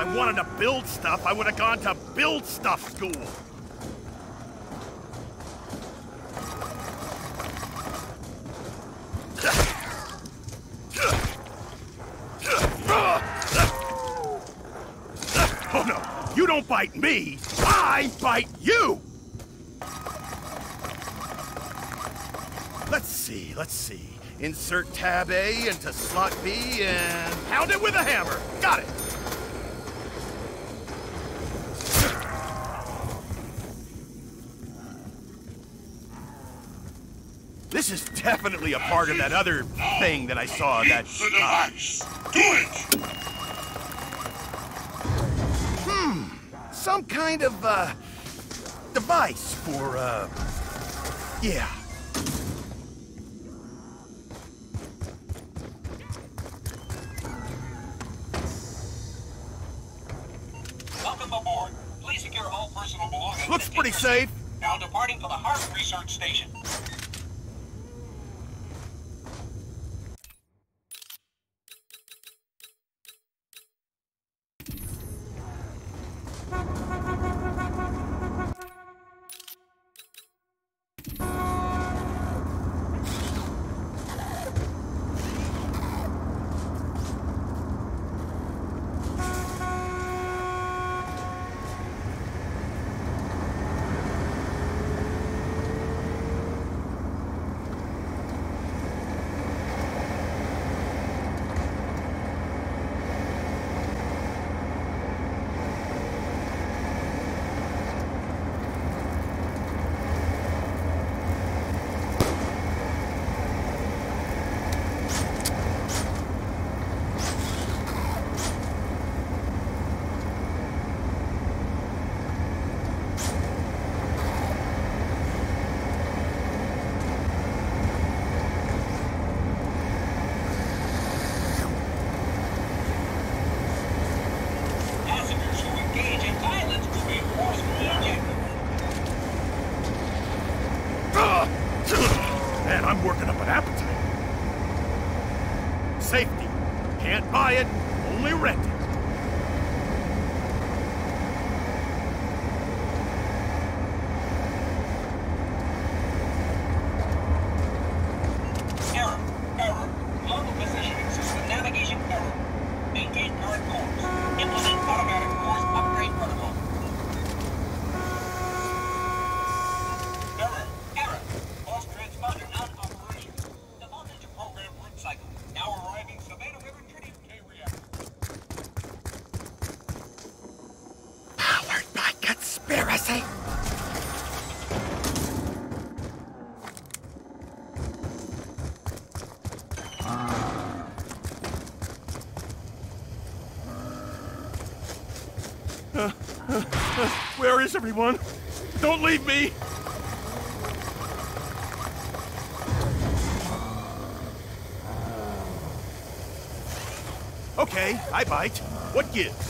I wanted to build stuff, I would have gone to build stuff school. Oh no, you don't bite me, I bite you! Let's see. Insert tab A into slot B and pound it with a hammer. Got it! This is definitely a part of that other thing that I saw that... the device. Do it! Some kind of, device for, yeah. Welcome aboard. Please secure all personal belongings. Looks pretty safe. Now departing for the Harvard Research Station. Man, I'm working up an appetite. Safety. Can't buy it, only rent it. Error. Global positioning system navigation error. Maintain current course. Implement automatic course upgrade protocol. Error. Lost transponder not operational. Defaulted to program root cycle. Now arriving Savannah River Tritium K reactor. Powered by conspiracy. Where is everyone? Don't leave me! Okay, I bite. What gives?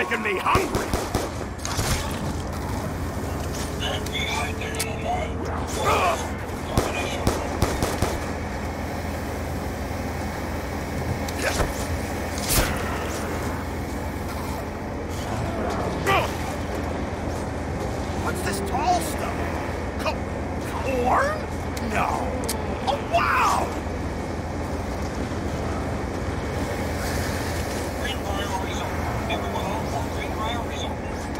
making me hungry! What's this tall stuff? Corn? No. Oh, wow! Greenbrier Resort. Everyone on board Greenbrier Resort.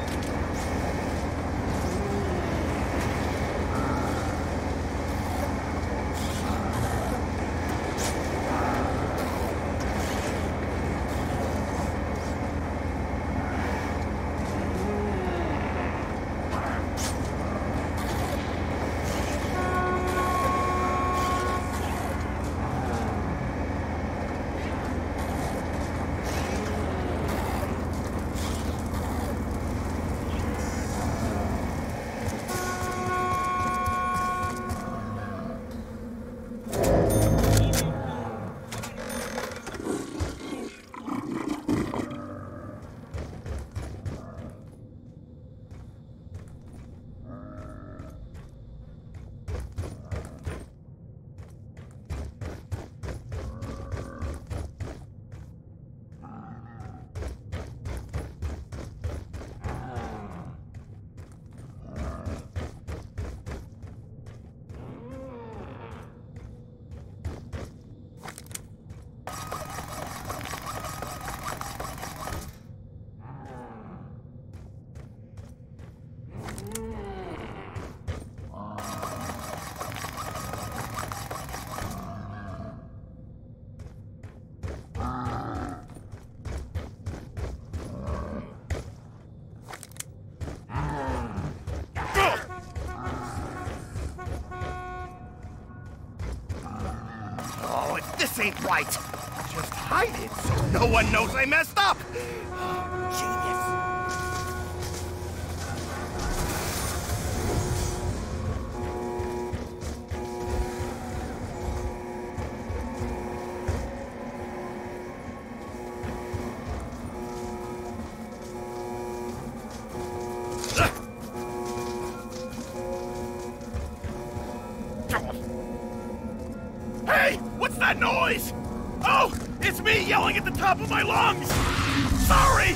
Oh, if this ain't right, just hide it so no one knows I messed up! Genius! Hey! What's that noise? Oh! It's me yelling at the top of my lungs! Sorry!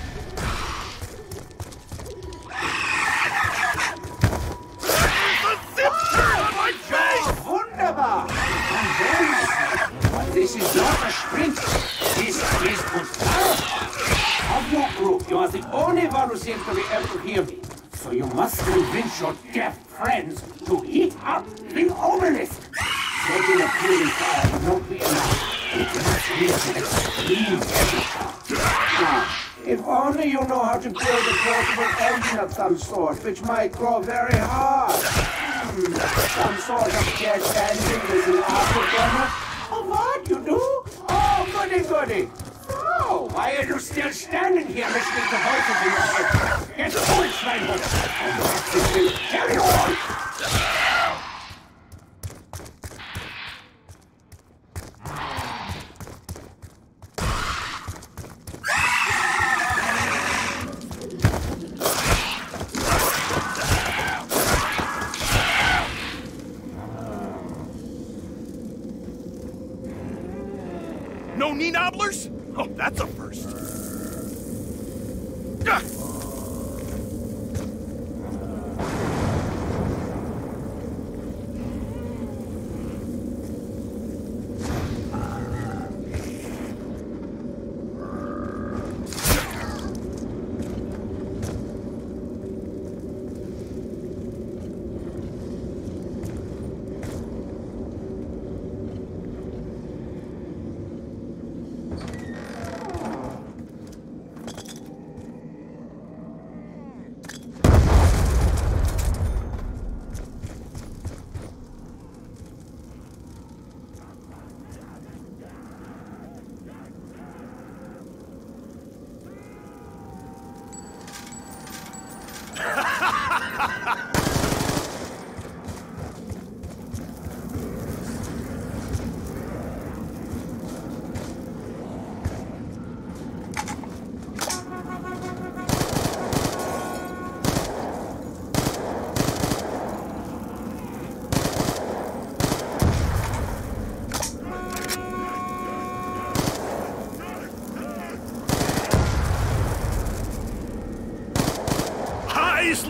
The zip turn on my face! Wunderbar! And then, but this is not a sprint. This is good power. Of your group, you are the only one who seems to be able to hear me. So you must convince your deaf friends to heat up the obelisk. Setting a purifier will not be enough. It must reach an extreme temperature. Now, if only you know how to build a portable engine of some sort, which might grow very hard. Some sort of jet engine with an afterburner. Oh, what? You do? Oh, goody, goody. So, why are you still standing here listening to voices in your head? Get to it, Schweinhund! And this will carry on! No knee nobblers? Oh, that's a first. Gah!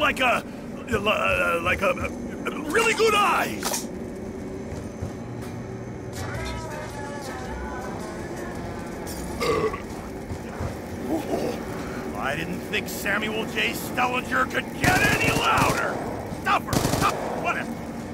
like a really good eyes. I didn't think Samuel J. Stellinger could get any louder. Stop her! Stop! Whatever.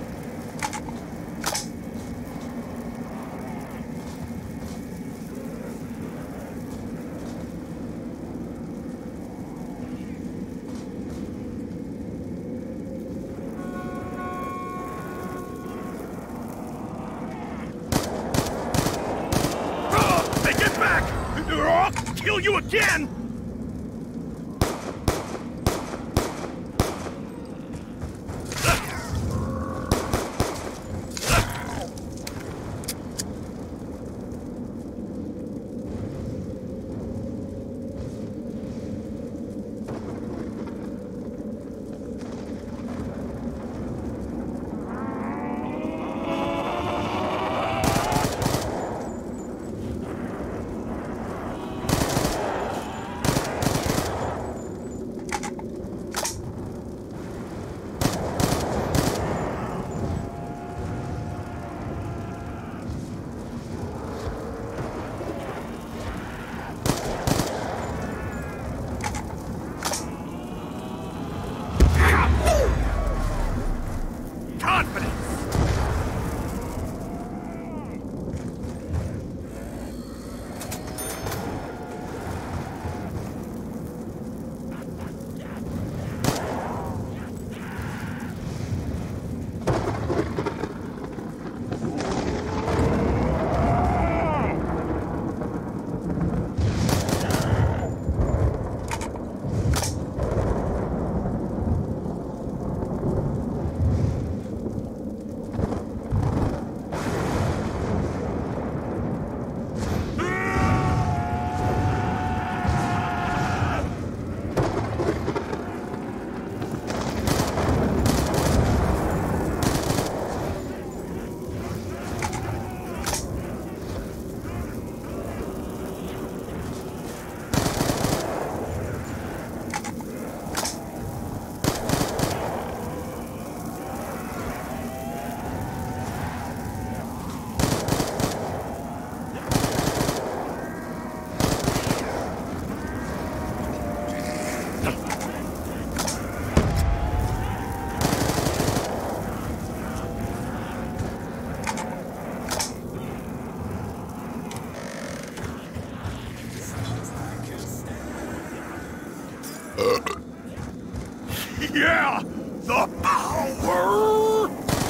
Hey, get back! Or I'll kill you again! Yeah! The power!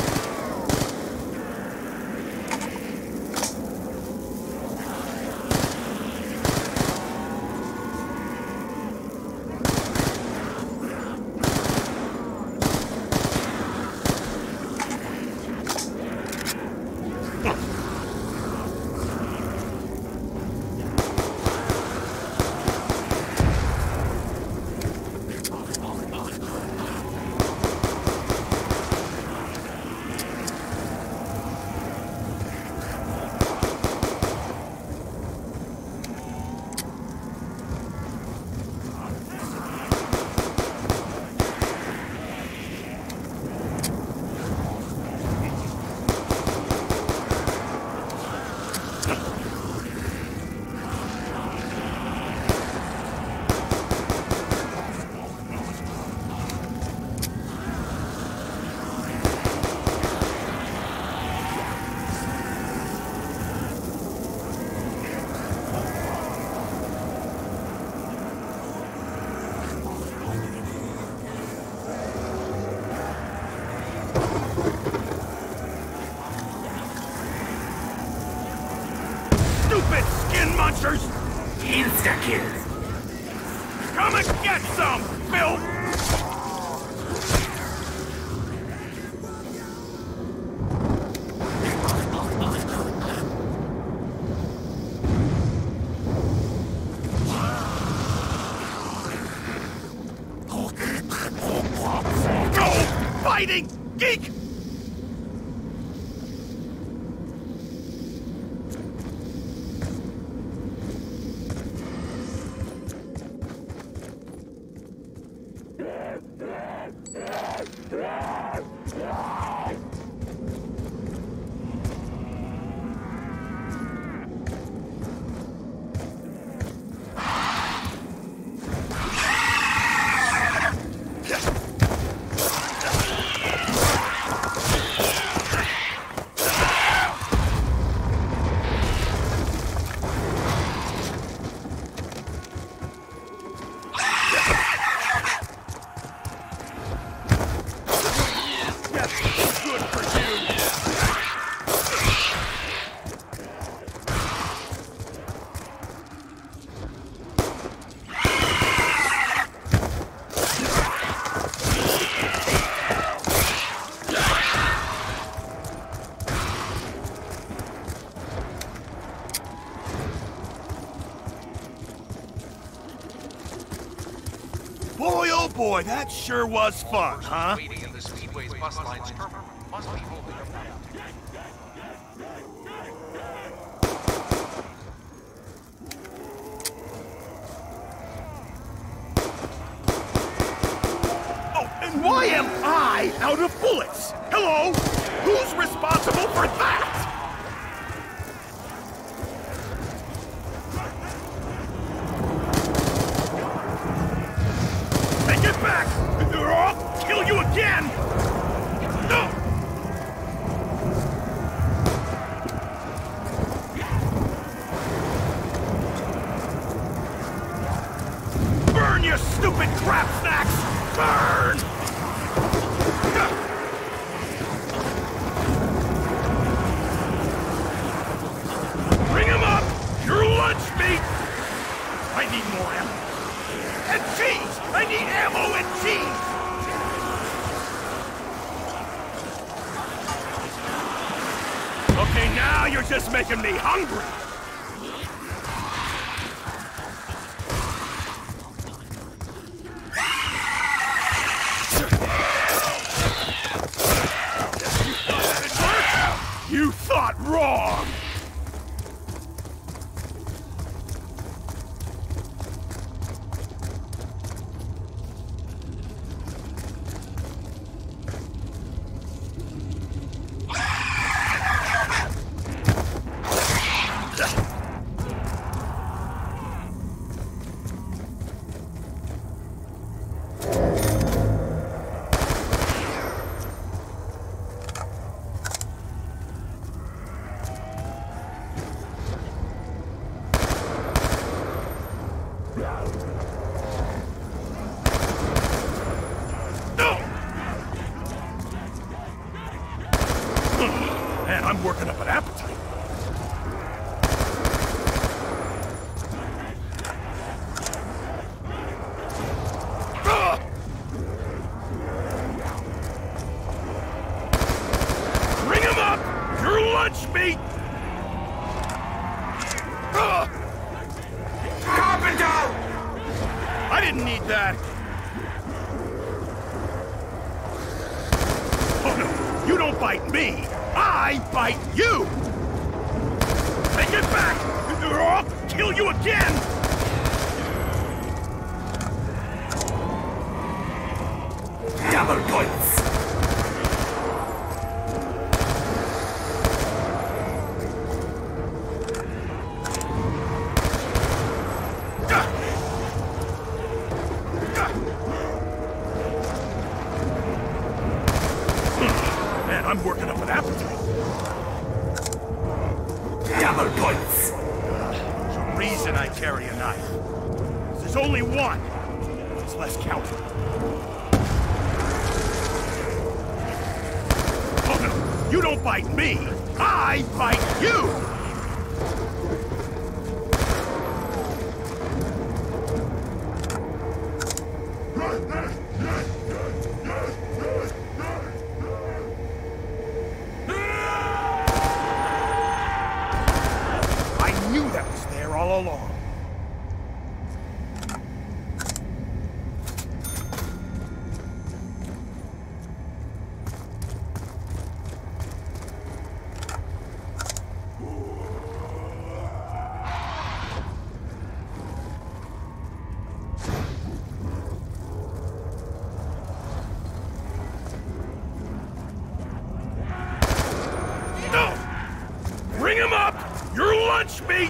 Stupid skin munchers! Insta-kill. Come and get some, Phil! Go! Fighting! Geek! boy, that sure was fun, huh? Waiting in the Speedway's bus line's terminal must be holding a battle. Oh, and why am I out of bullets? Hello? Who's responsible for that? Take it back! Or I'll kill you again! No! Burn, you stupid crap snacks! Burn! Bring him up! Your lunch meat! I need more ammo. And cheese! I need ammo and cheese! Okay, now you're just making me hungry! You thought wrong! Man, I'm working up an appetite. Bring him up! Your lunch meat! Carpenter! I didn't need that. Oh no, you don't bite me! I bite you! Take it back! Or I'll kill you again! Double points! Man, I'm working up an appetite. Double points! There's a reason I carry a knife. There's only one. It's less counting. Oh no, you don't bite me. I bite you! I knew that was there all along. Bring him up! Your lunch meat!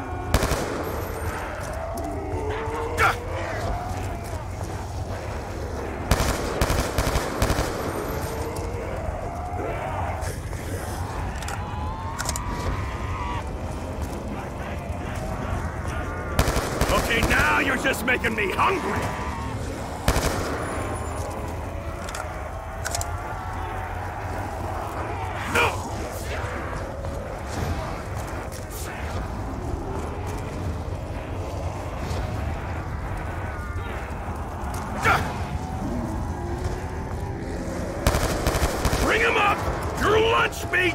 Okay, now you're just making me hungry! Bring him up! Your lunch meat!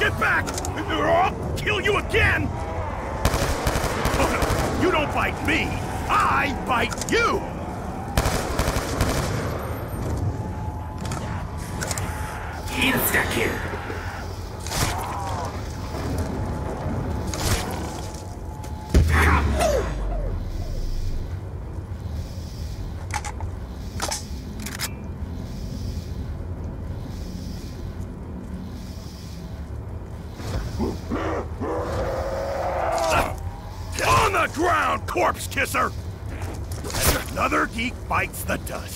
Get back! Or I'll kill you again! Oh, no. You don't bite me! I bite you! Insta-kill! On the ground, corpse kisser! And another geek bites the dust.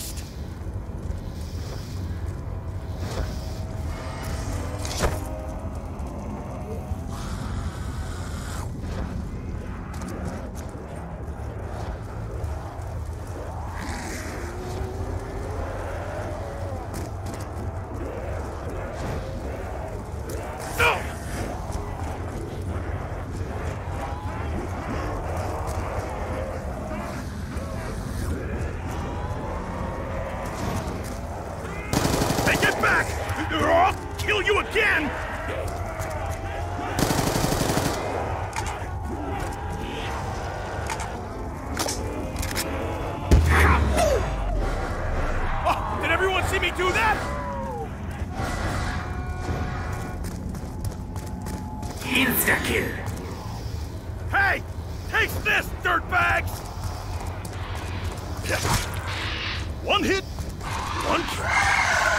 Or I'll kill you again! Oh, did everyone see me do that? Insta-kill! Hey! Taste this, dirtbags! One hit, one kill.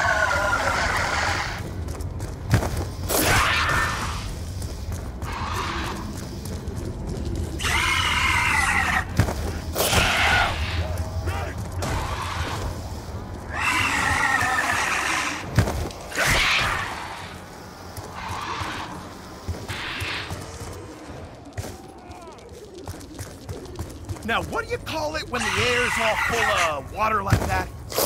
Now, what do you call it when the air's all full of water like that?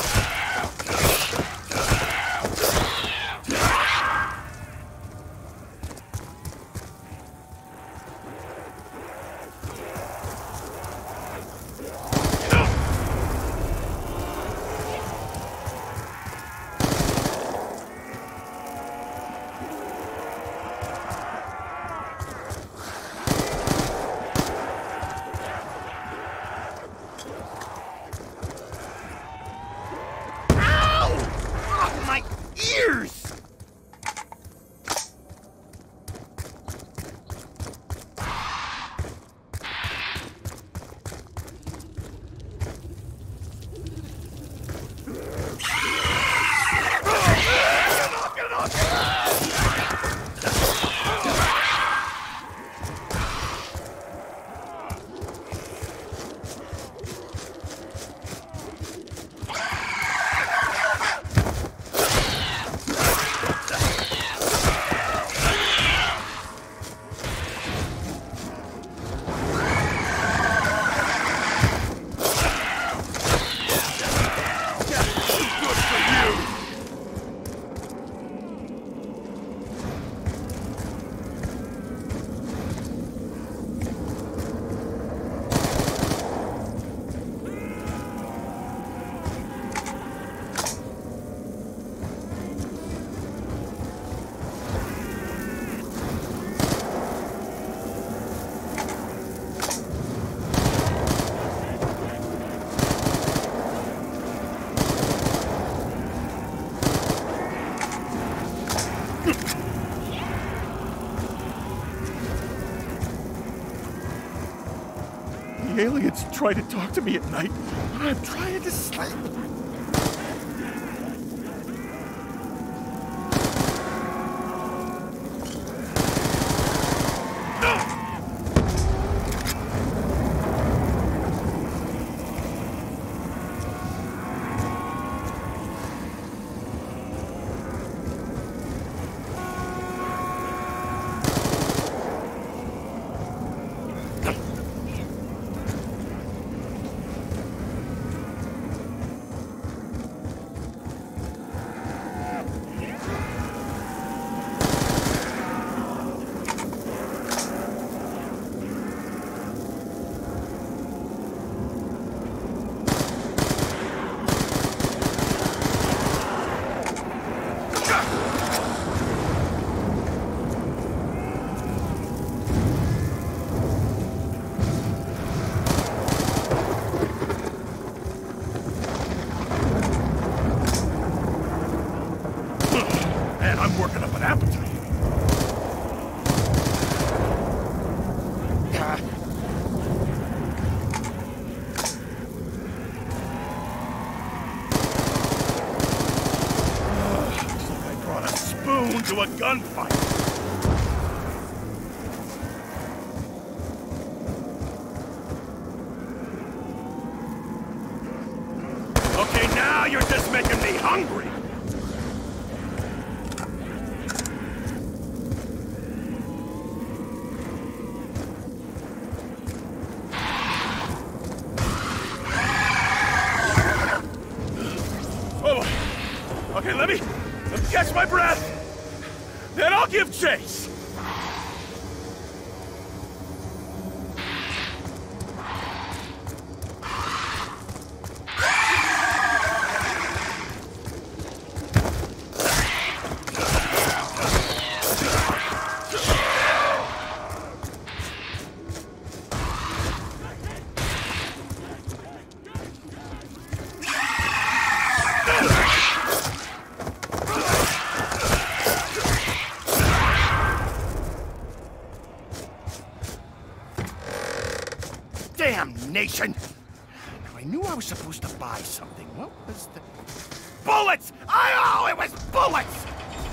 Ears! The aliens try to talk to me at night when I'm trying to sleep. come to a gunfight. Okay, now you're just making me hungry. Oh, okay, let me catch my breath. Then I'll give chase. Damnation! Now, I knew I was supposed to buy something. What was the... Bullets! Oh, it was bullets!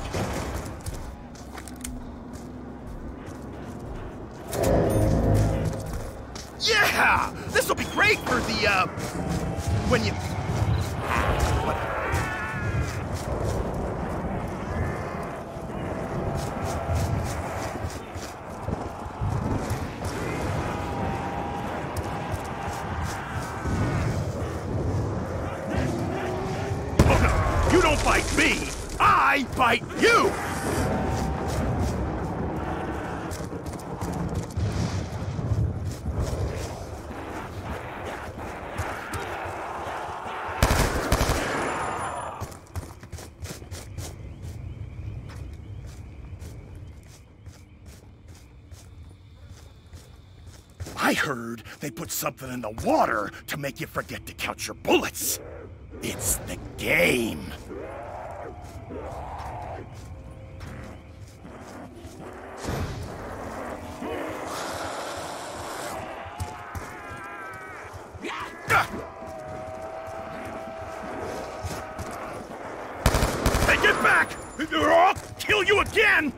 Yeah! This'll be great for the, when you... What? You don't bite me, I bite you! I heard they put something in the water to make you forget to count your bullets. It's the game. Take it back, or I'll kill you again!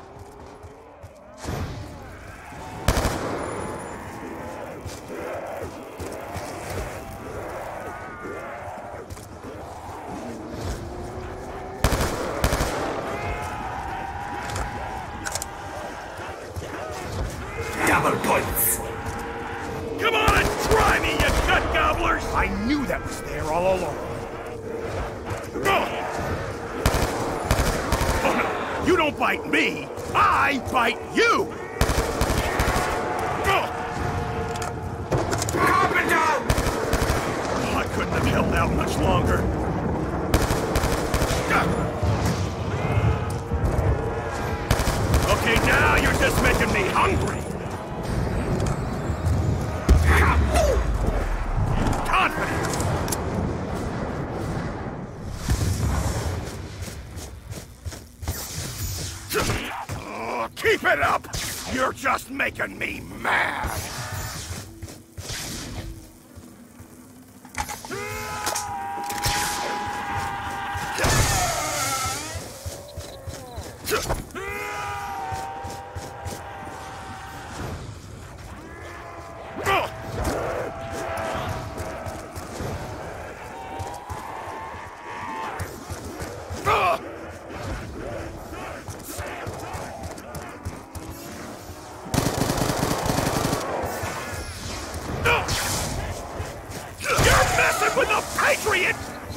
Double points! Come on and try me, you gut gobblers! I knew that was there all along. Oh no, you don't bite me, I bite you! Carpenter! Oh, I couldn't have held out much longer. Okay, now you're just making me hungry. Confidence. Oh, keep it up. You're just making me mad. You're messing with the Patriot!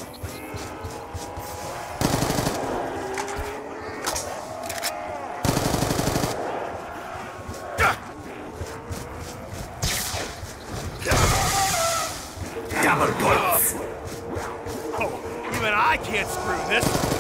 Double points! Oh, even I can't screw this.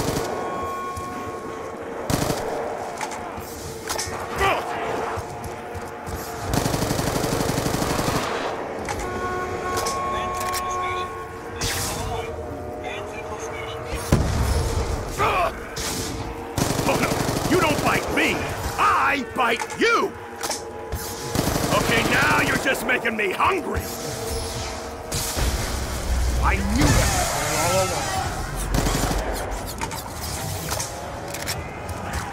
I bite you! Okay, now you're just making me hungry! I knew that all along.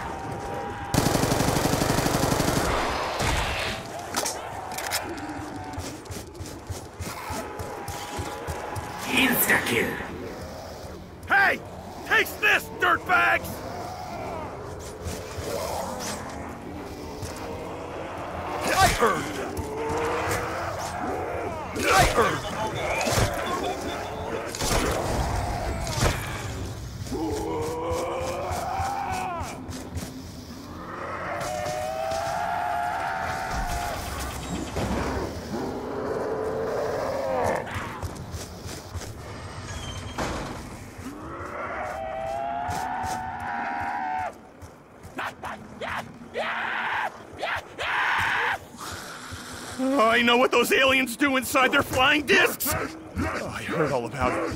Insta-kill. Hey! Taste this, dirtbags! I earned them! I earned them! Oh, I know what those aliens do inside their flying discs! Oh, I heard all about it.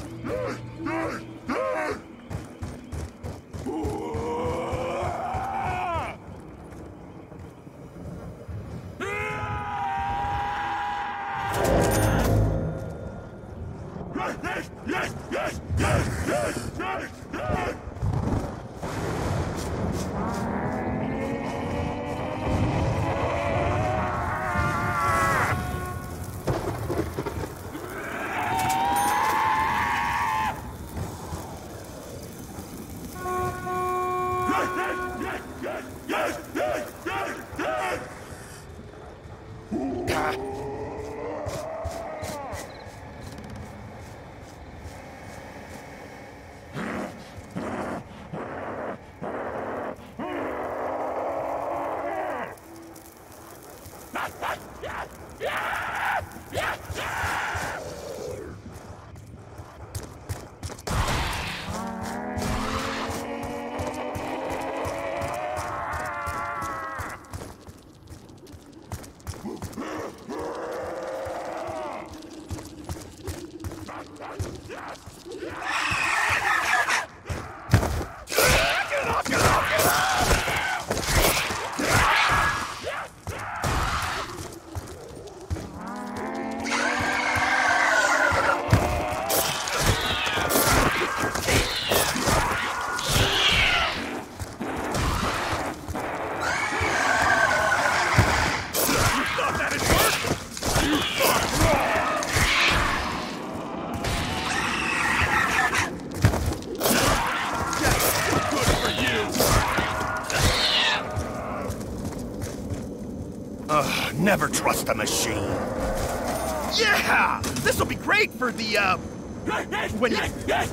Never trust a machine. Yeah! This'll be great for the, when you...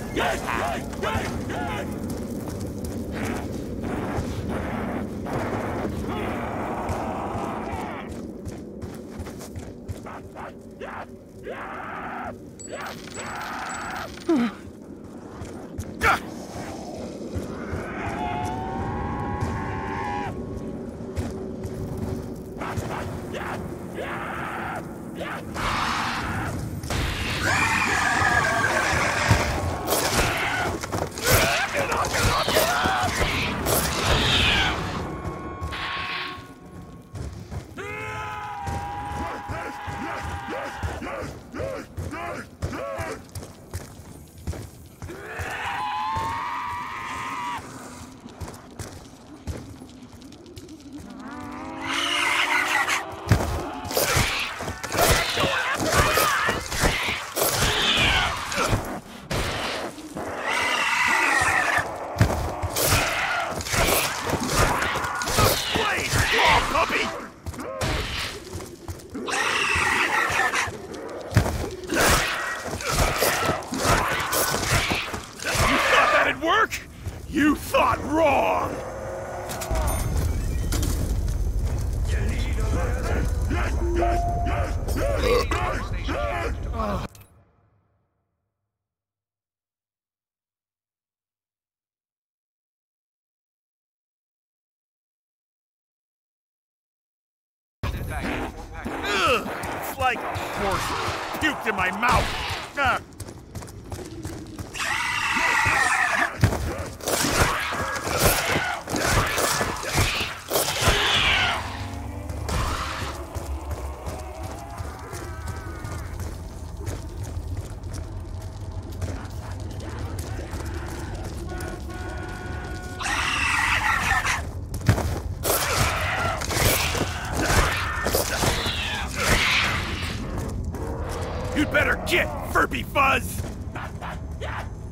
You thought wrong! Ugh, it's like a horse puked in my mouth. You'd better get, Furby Fuzz!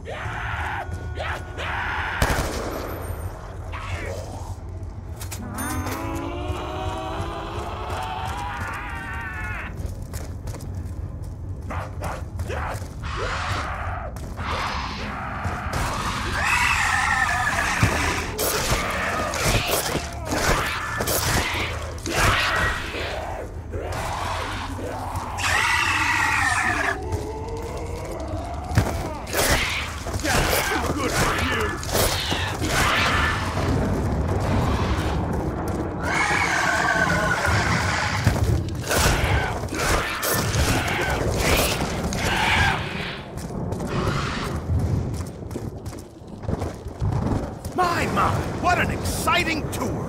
Good for you! My, what an exciting tour!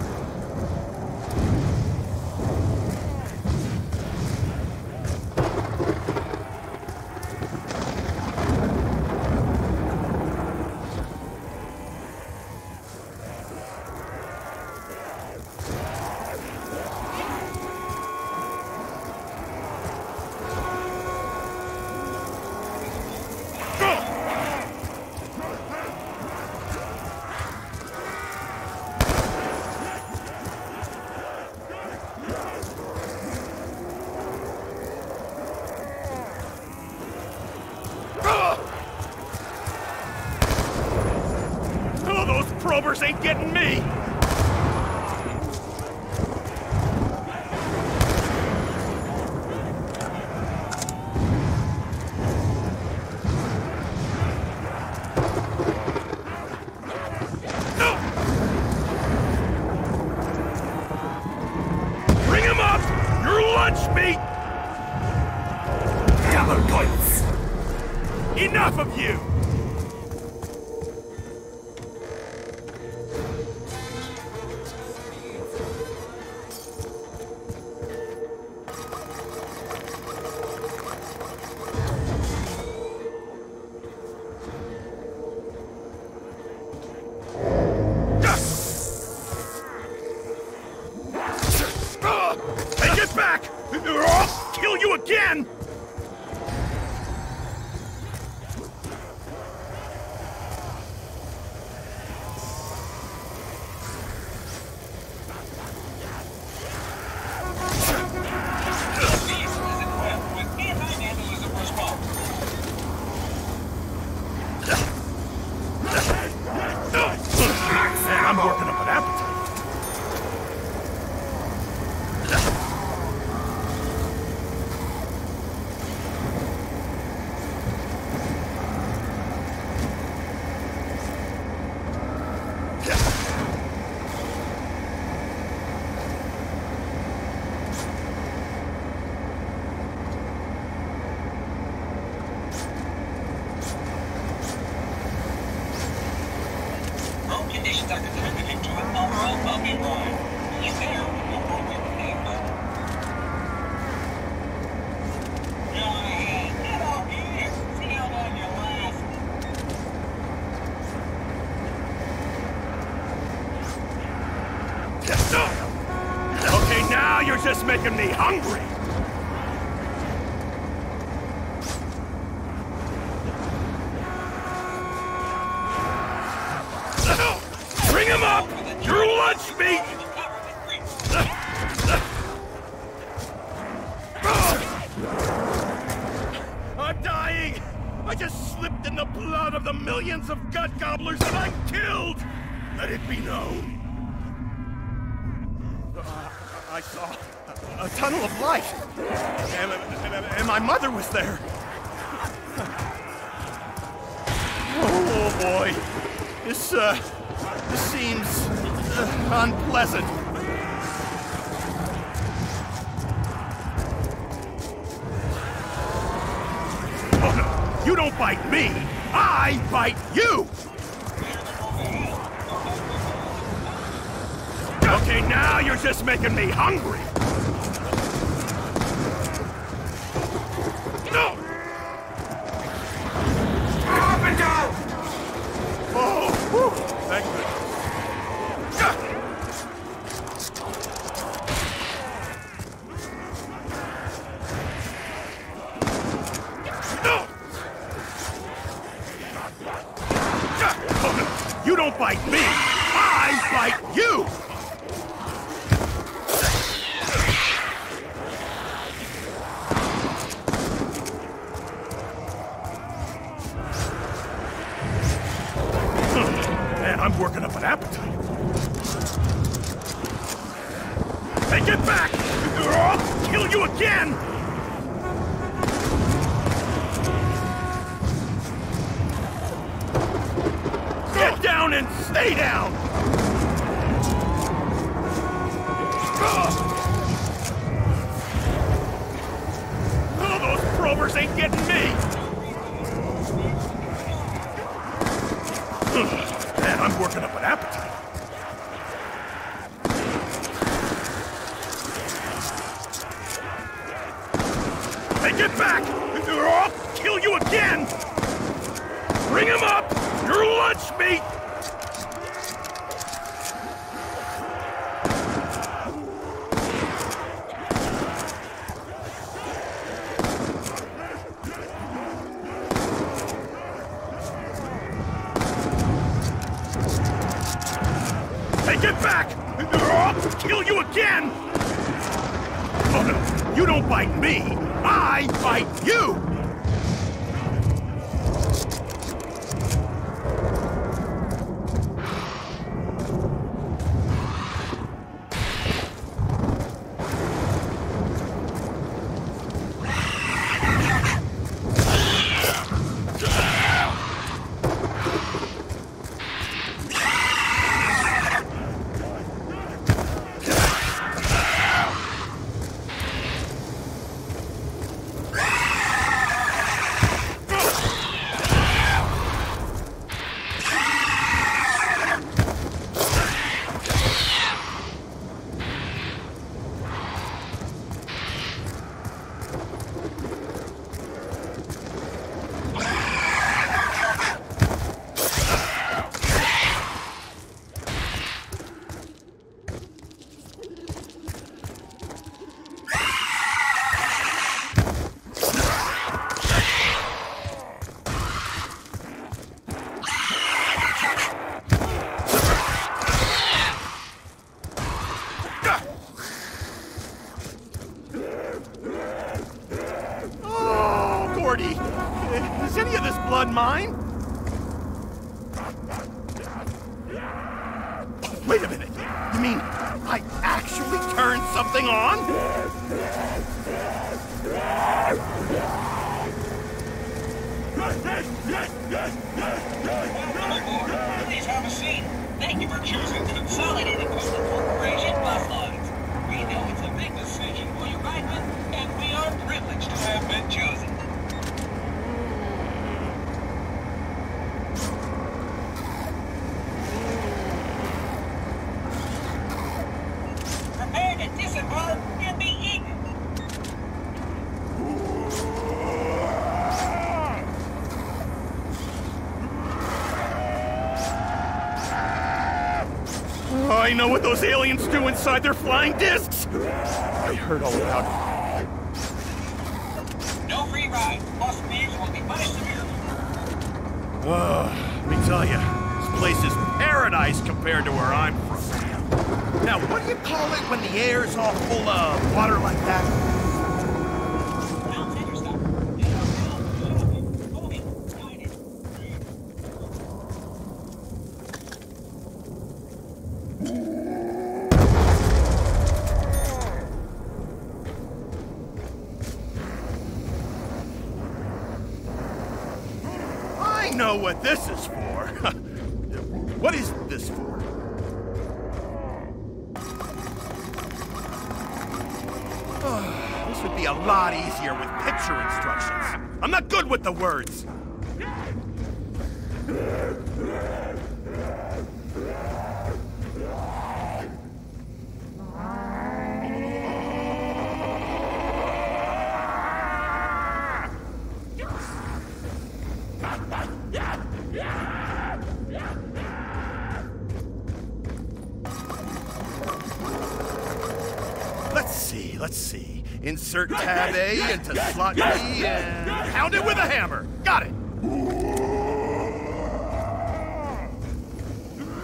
Oh, those probers ain't getting me! No! Bring him up! Your lunch meat! Double points! Enough of you! Take it back! Or I'll kill you again! Beast is equipped with anti-vandalism response. Man, I'm working up an appetite. Road conditions are contributing to an overall bumpy ride. He's there with no program neighbor. Get out here! See how long you last. Okay, now you're just making me hungry! Bring him up! Your lunch meat! I'm dying! I just slipped in the blood of the millions of gut gobblers that I killed! Let it be known. I saw a tunnel of light, and my mother was there. Oh boy, this seems unpleasant. Oh no, you don't bite me, I bite you! Okay, now you're just making me hungry! No! Up and down! Oh, whew, thank goodness. No! bite me! I bite you! Man, I'm working up an appetite. Hey, get back! Or I'll kill you again! Get down and stay down! Oh, those probers ain't getting me! Man, I'm working up an appetite. Hey, get back! Or I'll kill you again! Bring him up! Your lunch meat! Hey, get back! Or I'll kill you again! Oh no, you don't bite me! I bite you! Is any of this blood mine? Wait a minute. You mean I actually turned something on? Please have a seat. Thank you for choosing Consolidated Coastal Corporation bus lines. We know it's a big decision for you ride with, and we are privileged to have been chosen. Prepare to disembark and be eaten. I know what those aliens do inside their flying discs! I heard all about it. No free ride. Bus thieves will be punished severely. Let me tell you, this place is paradise compared to where I'm from. Now, what do you call it when the air's all full of water like that? Now, take your stop. Moving. Guided. I know what this is for. What is this for? This would be a lot easier with picture instructions. I'm not good with the words. Let's see. Insert tab A into slot B and pound it with a hammer. Got it.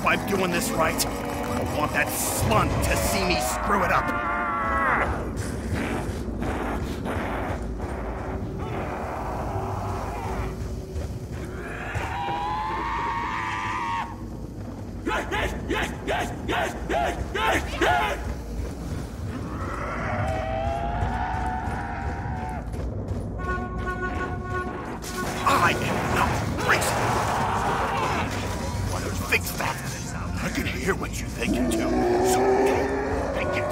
I'm doing this right. I don't want that slunt to see me screw it up. I am not crazy. Want to fix that? I can hear what you're thinking too. So don't think it.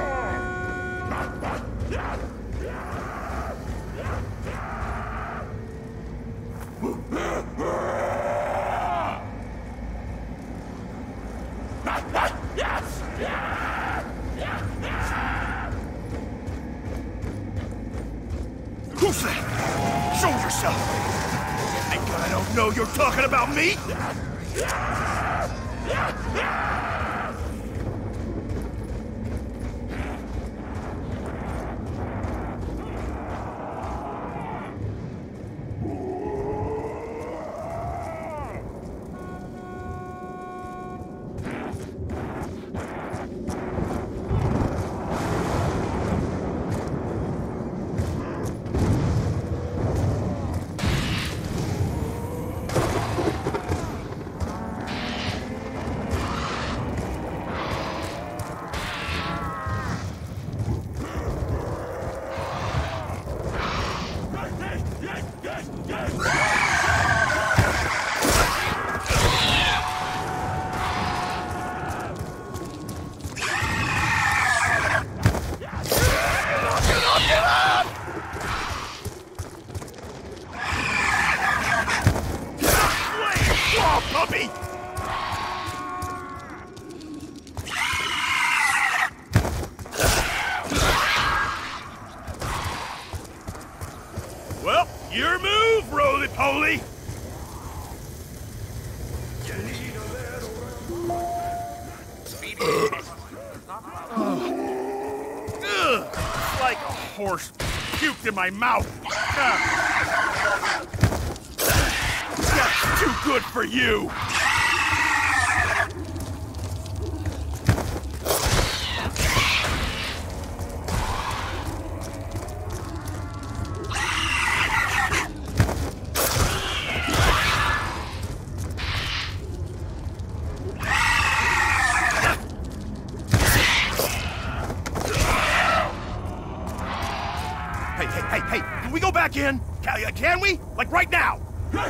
Who's that? Show yourself! You think I don't know you're talking about me? Puppy! Well, your move, roly-poly! It's like a horse puked in my mouth. That's too good for you! Hey, can we go back in? Can we? Like right now?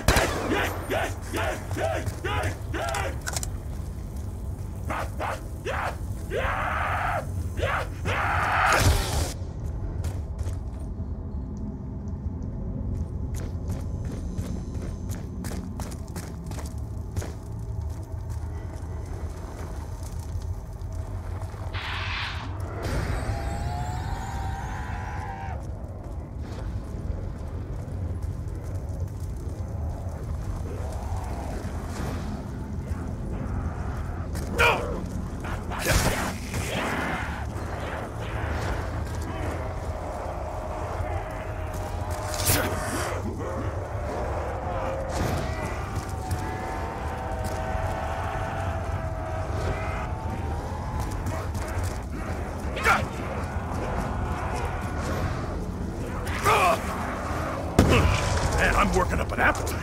Man, I'm working up an appetite.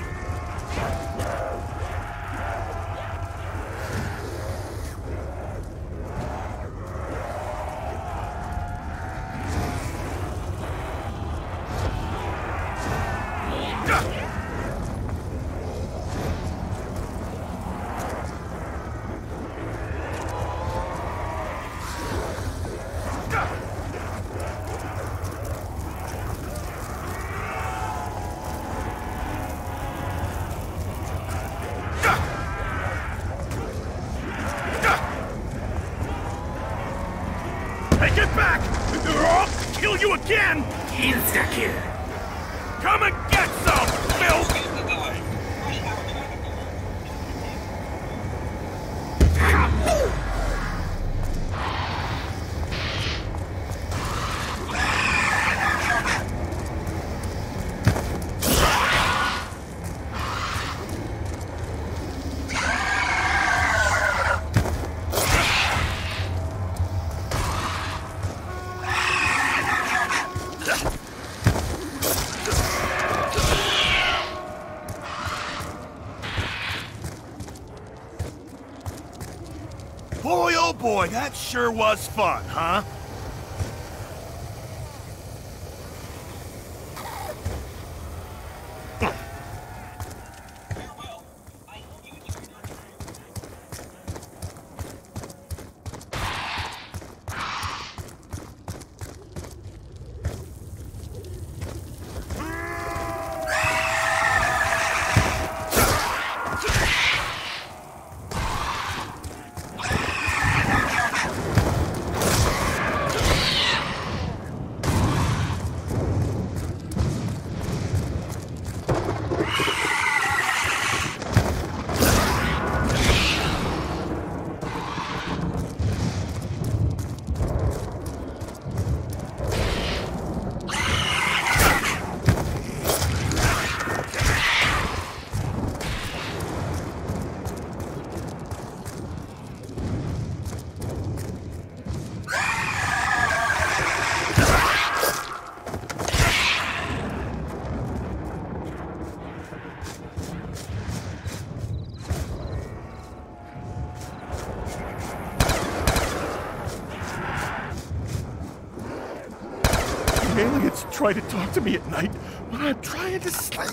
Hey, get back! Or I'll kill you again! Insta-kill! Come and get some, Phil! boy, that sure was fun, huh? Farewell. I hope you enjoyed your trip. Aliens try to talk to me at night when I'm trying to sleep.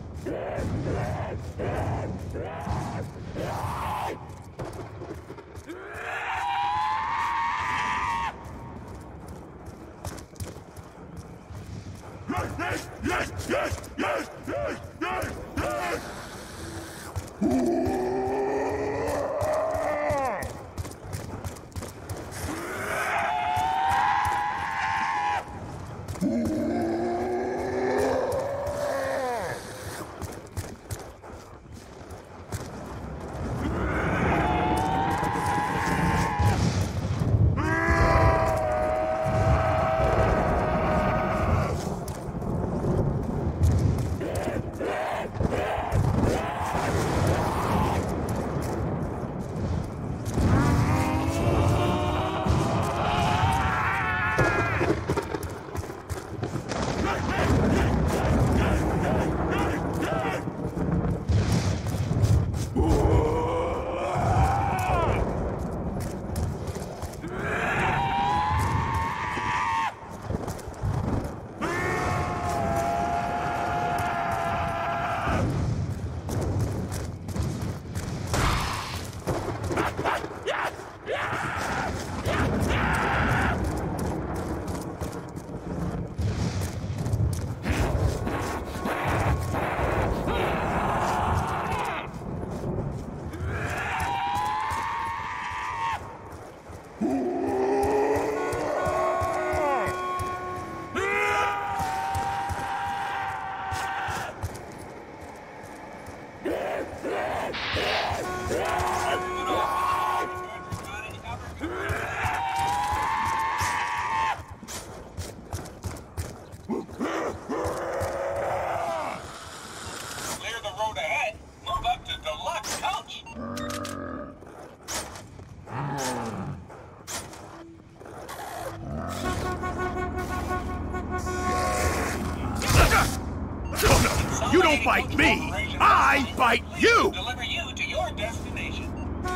Clear the road ahead. Move up to Deluxe Coach. Oh, no, you don't bite me. I bite you. Deliver you to your destination.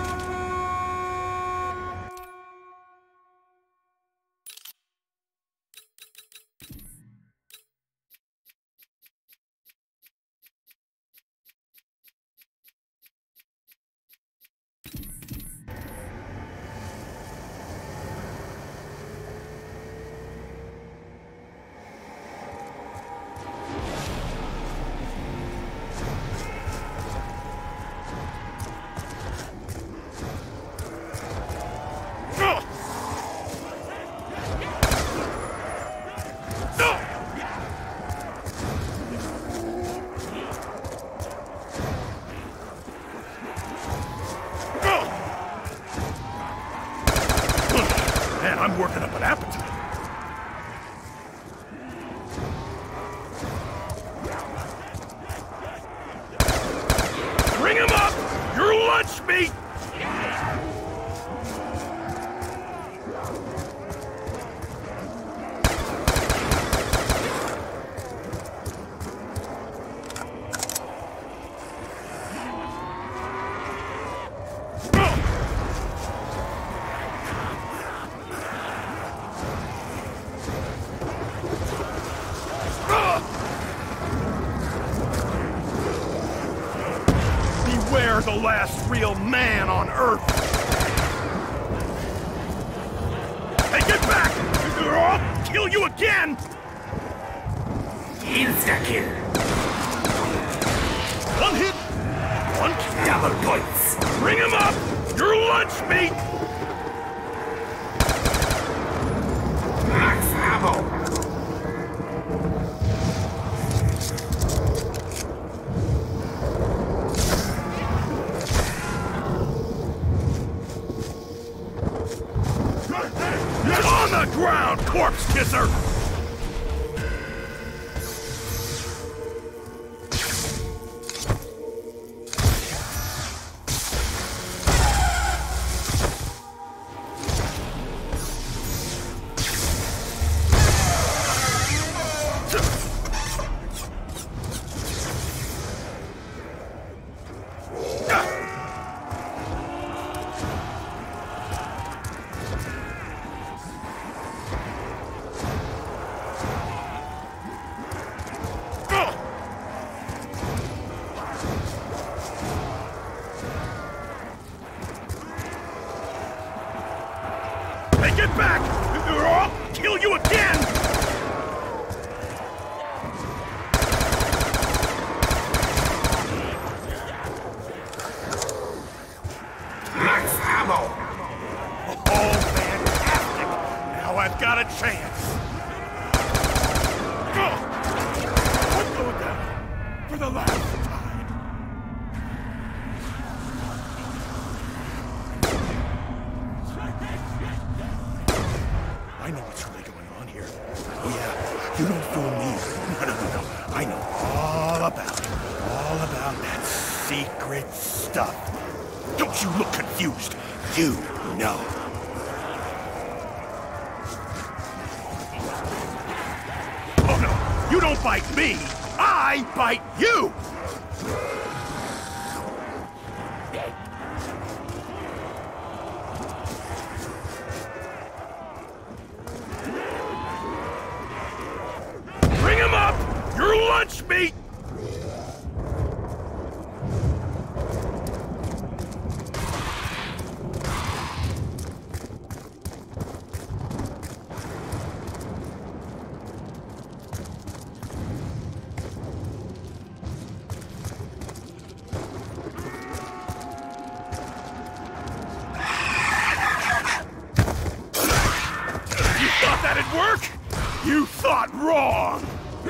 Man, I'm working up an appetite. Bring him up! Your lunch meat! swear the last real man on Earth. Hey, get back! Or I'll kill you again! Insta-kill. One hit, one kill. Double points. Bring him up! Your lunch meat! Max ammo. On the ground, corpse kisser! Hey, get back! Or I'll kill you again! Max ammo. Oh, fantastic! Now I've got a chance! I'm going down for the last time! I know what's really going on here. Yeah, you don't fool me. No. I know all about that secret stuff. Don't you look confused. You know. Oh no, you don't bite me. I bite you. Bring him up! Your lunch meat! You thought that'd work? You thought wrong!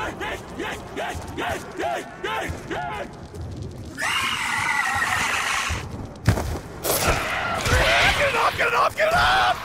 Get it off! Get it off! Get it off!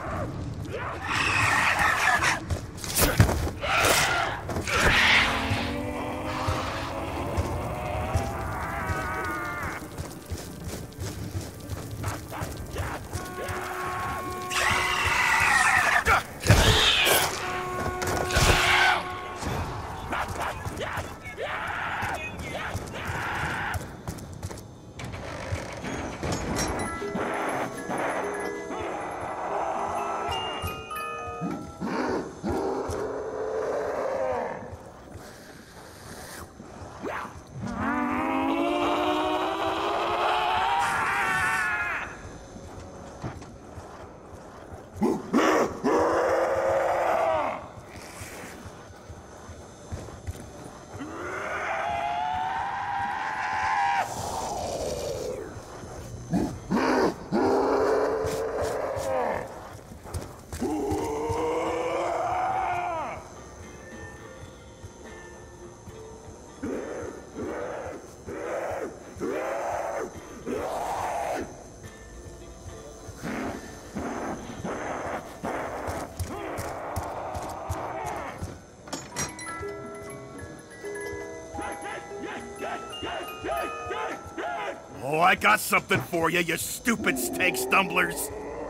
Oh, I got something for you, you stupid steak stumblers!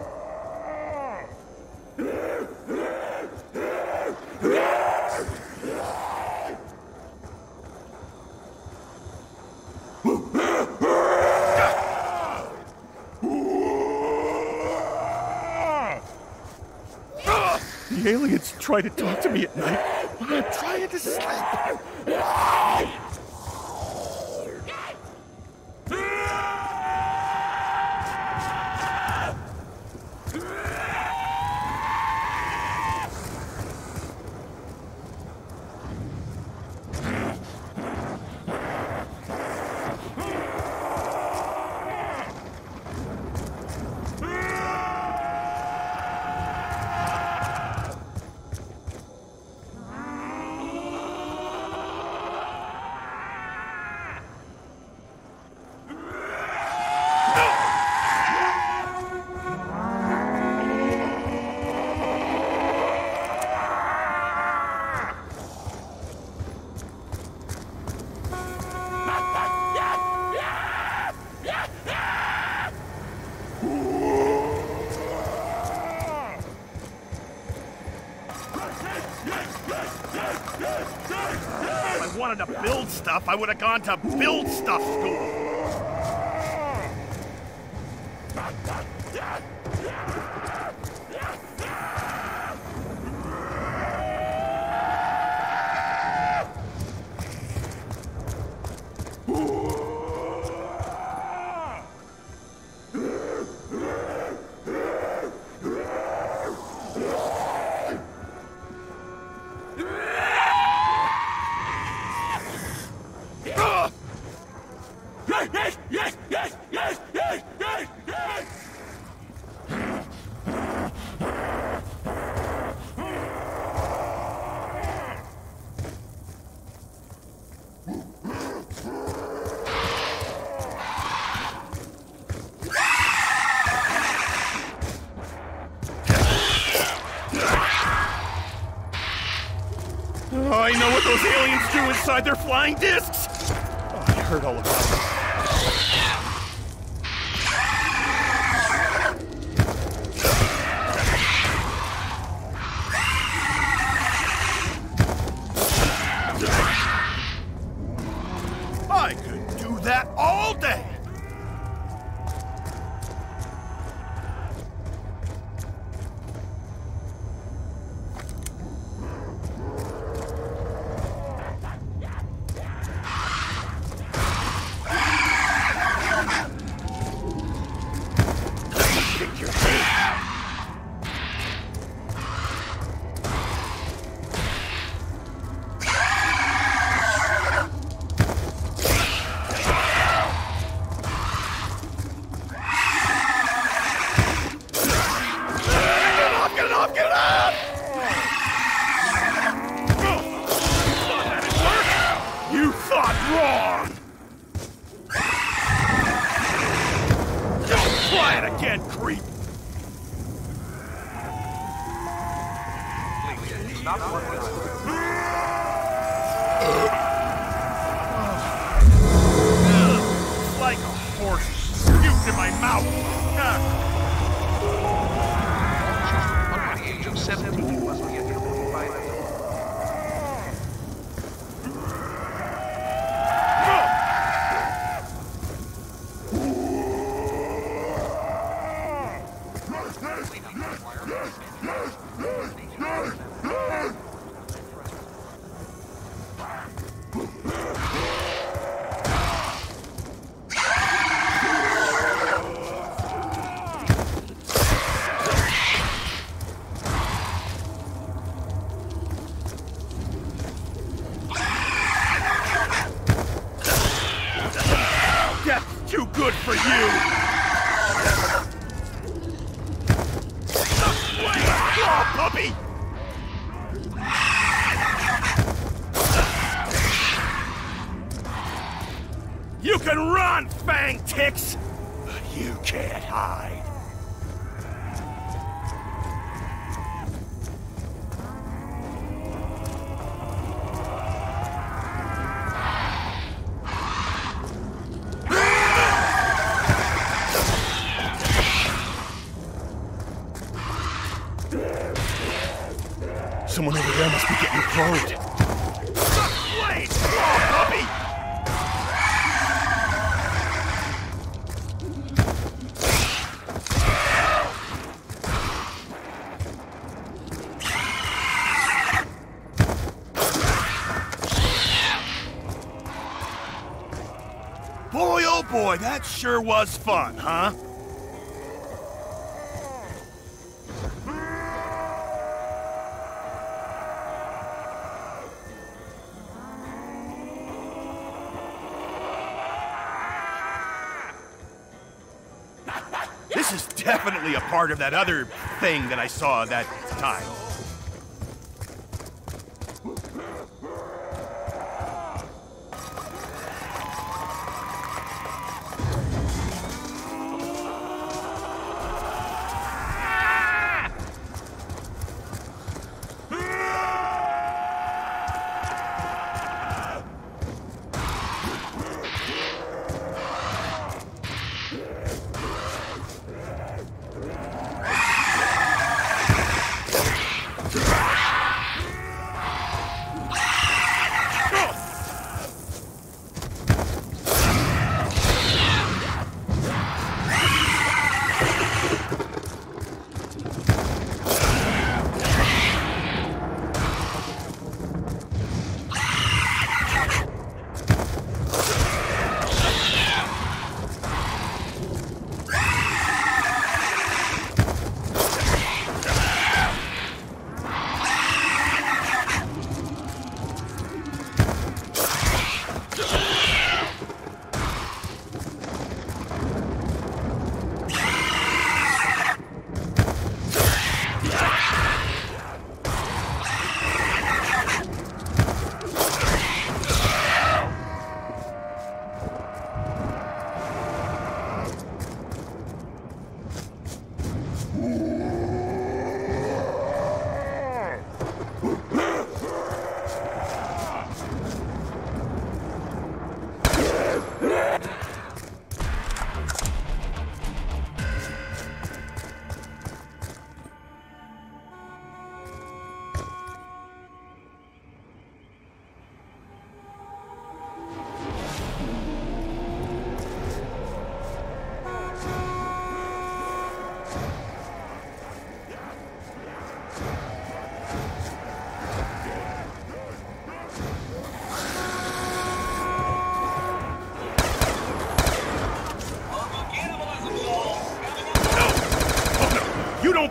The aliens try to talk to me at night while I'm trying to sleep. stuff, I would have gone to build stuff school. I know what those aliens do inside their flying discs! Oh, I heard all about it. I could do that all day! Like a horse puked in my mouth. Under the age of 17 must be approved by the Too good for you! Oh, puppy! You can run, Fang Ticks! But you can't hide. Someone over there must be getting cloned. Wait! Oh, puppy! Boy, oh boy, that sure was fun, huh? This is definitely a part of that other thing that I saw that time.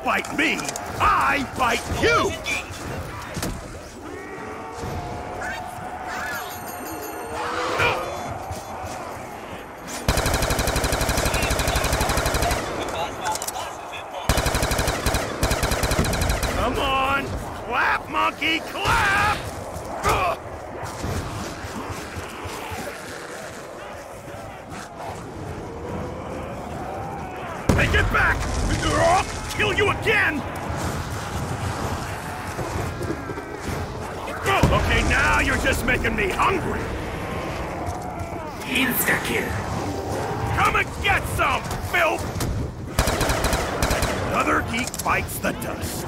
don't bite me, I bite you! Come on! Clap, monkey, clap! Ugh. Take it back! I'll kill you again! Oh, okay, now you're just making me hungry! Insta-kill. Come and get some, filth! Another geek bites the dust.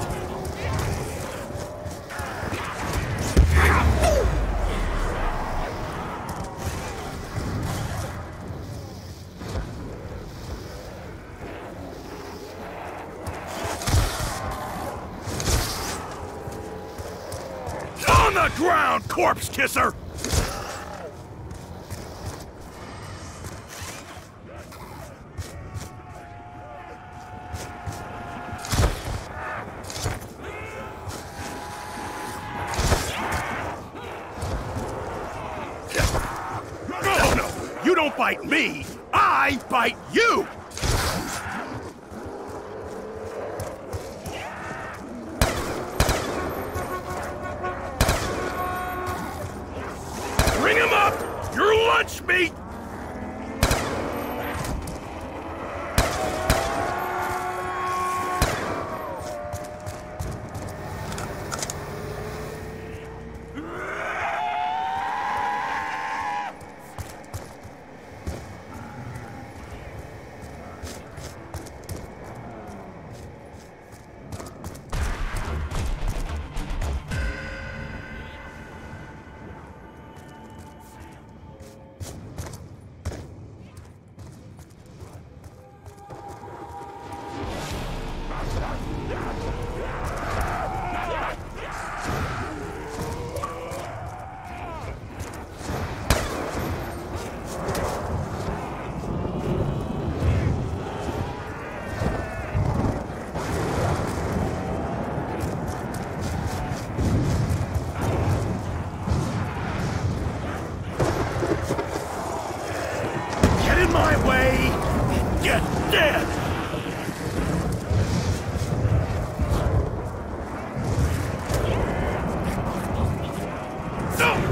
On the ground, corpse kisser! Oh no, you don't bite me, I bite you! Bring him up! Your lunch meat! Get in my way! Get dead! No!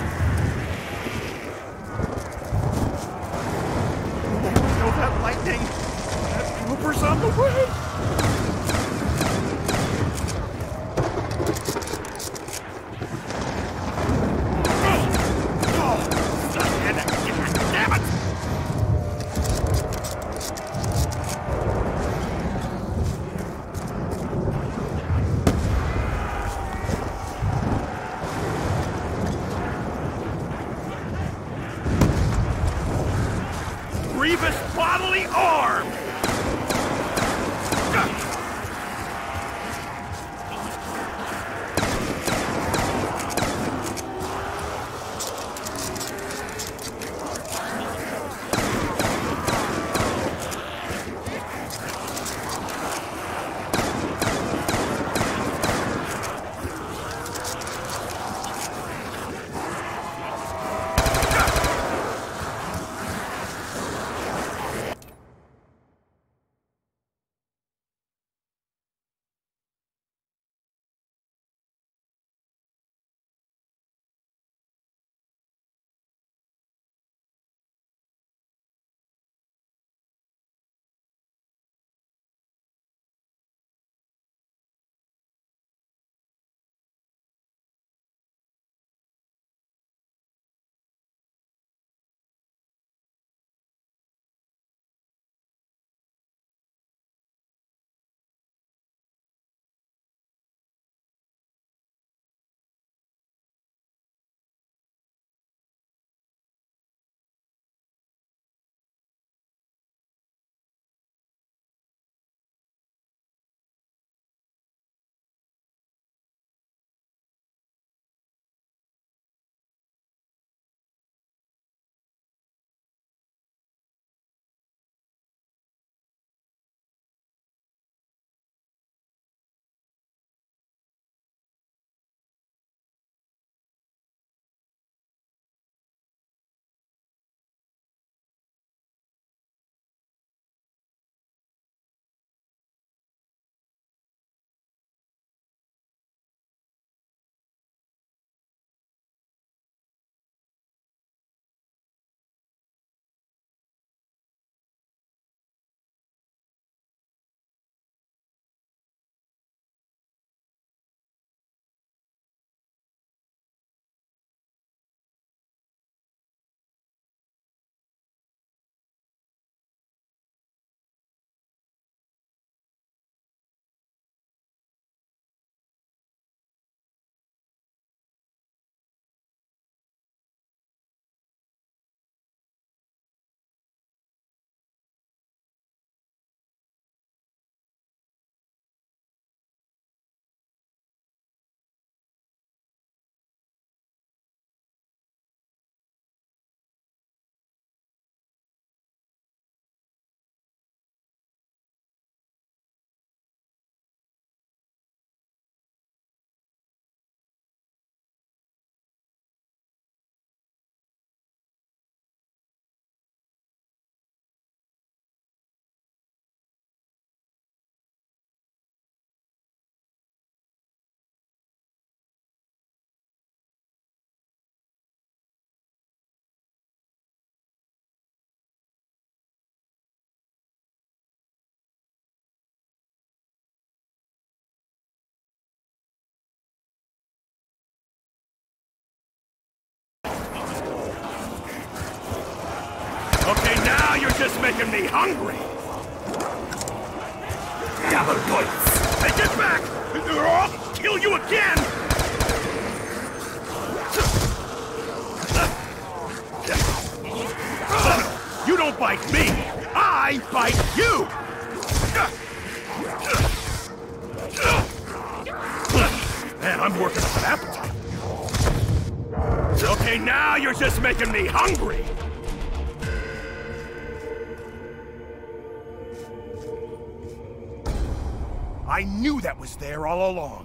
Feel that lightning? That trooper's on the way! Damn it! Grievous bodily harm! Okay, now you're just making me hungry. Double points. Take it back! Or I'll kill you again! You don't bite me! I bite you! Man, I'm working up an appetite. Okay, now you're just making me hungry! I knew that was there all along.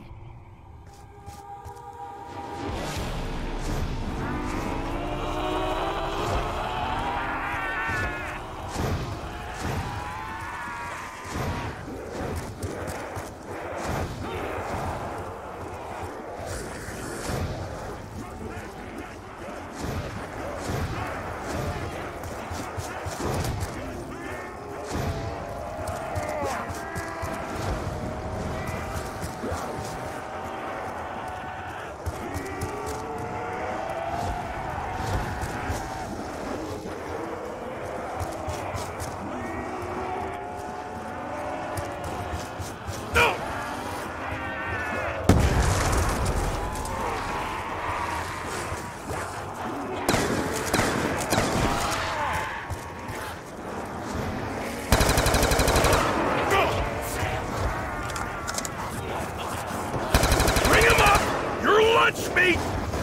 Lunch meat!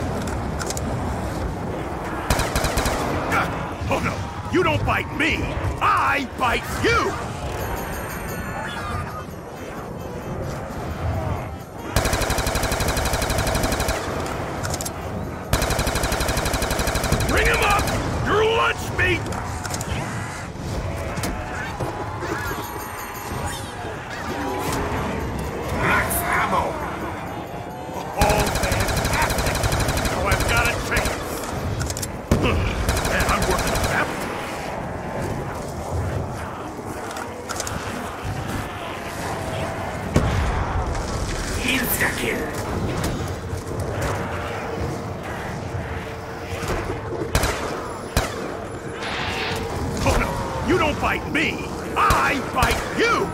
Oh no, you don't bite me! I bite you! Bring him up! Your lunch meat! Max ammo. Man, I'm working up an appetite. Insta-kill. Oh no, you don't bite me! I bite you!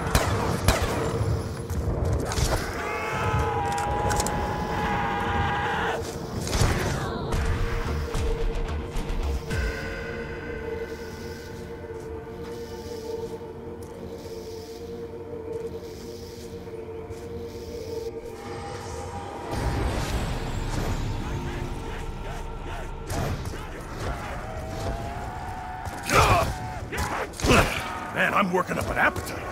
Man, I'm working up an appetite.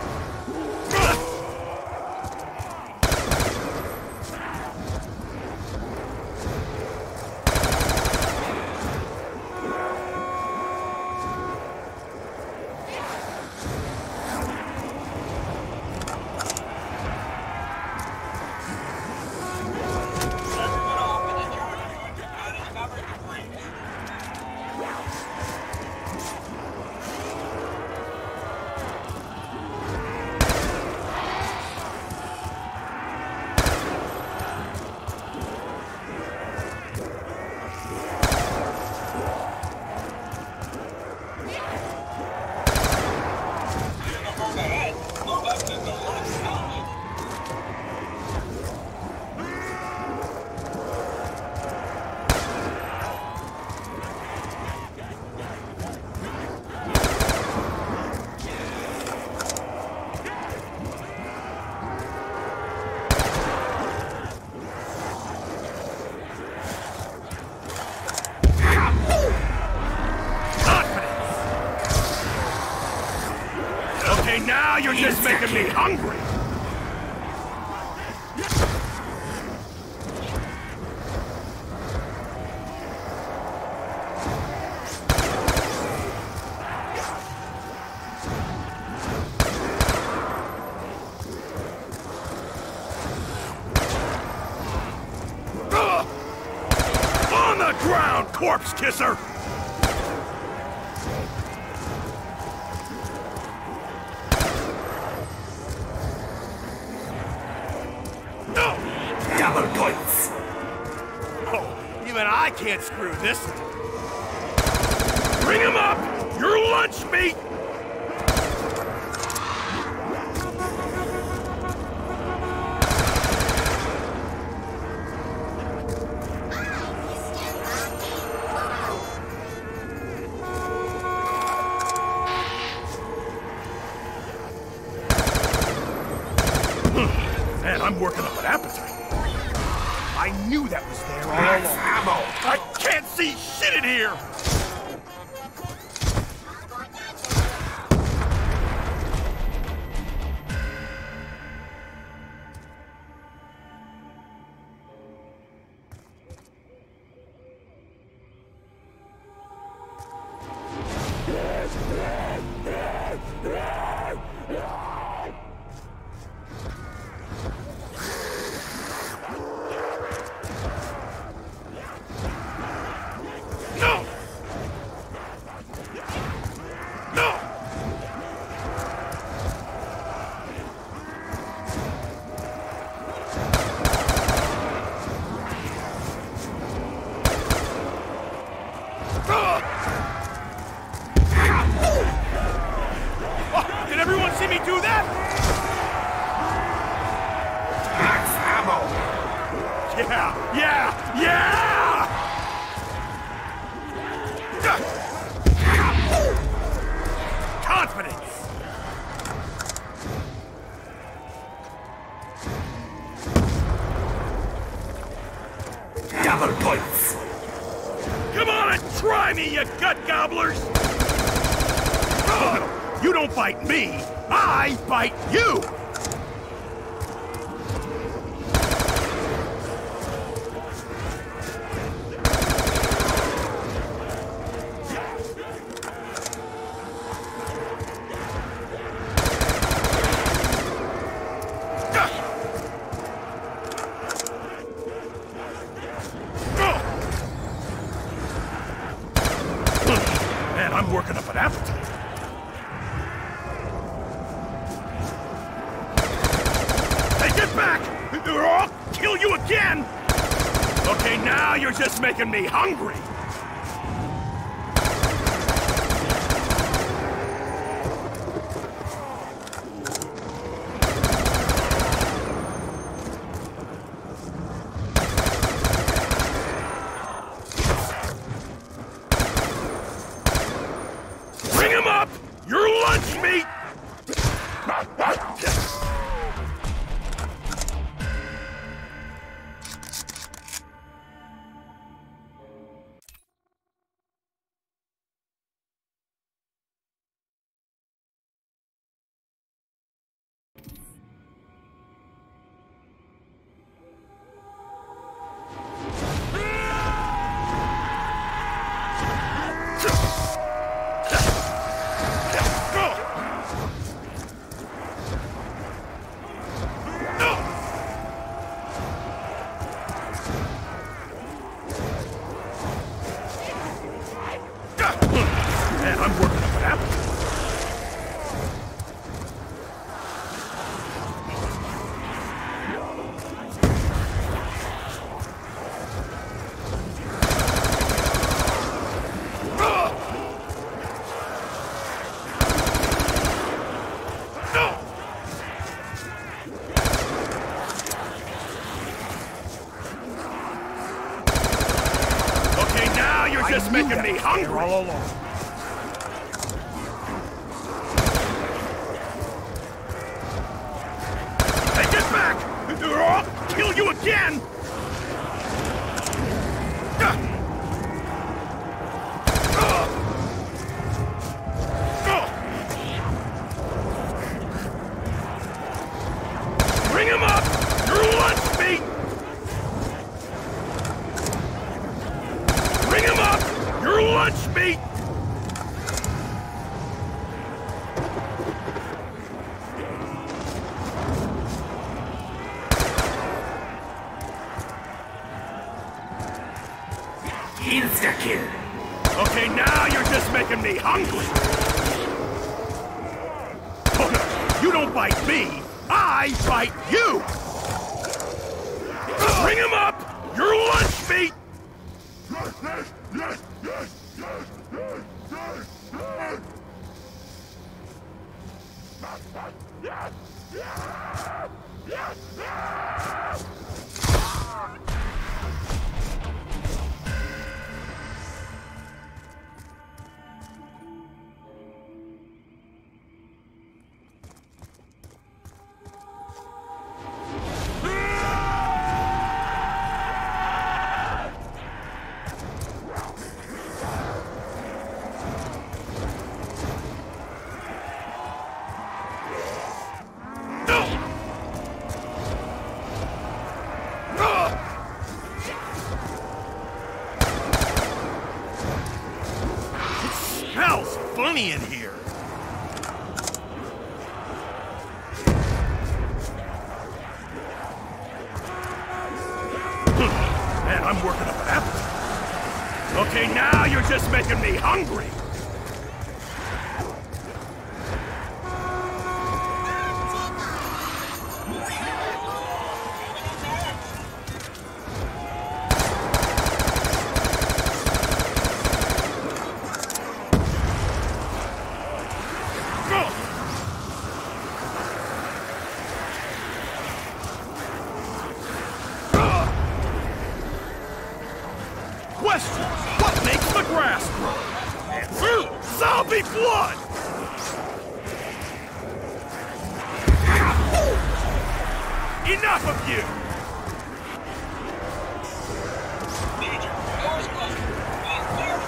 Okay, now you're just making me hungry! On the ground, corpse kisser! Double points. Oh, even I can't screw this up. Bring him up! Your lunch meat! Man, I'm working up an appetite. I knew that was there all along. Ammo! I can't see shit in here! No! No! Oh, did everyone see me do that? Max ammo! Yeah! Confidence! Double points! Come on and try me, you gut gobblers! Oh, you don't bite me, I bite you! Man, I'm working up an appetite. Hey, get back! Or I'll kill you again! Okay, now you're just making me hungry. Bring him up! Your lunch meat! Man, I'm working up an appetite. Okay, now you're just making me hungry. All along. Hey, get back! Or I'll kill you again! Bring him up! Your lunch meat! Bring him up! Your lunch meat! Insta-kill! Okay, now you're just making me hungry! Oh, no. You don't bite me, I bite you! Bring him up! Your lunch meat! funny in here. Man, I'm working up an appetite. Okay, now you're just making me hungry. Question, what makes the grass grow? Answer, zombie blood! Enough of you! Major, doors closed. Please clear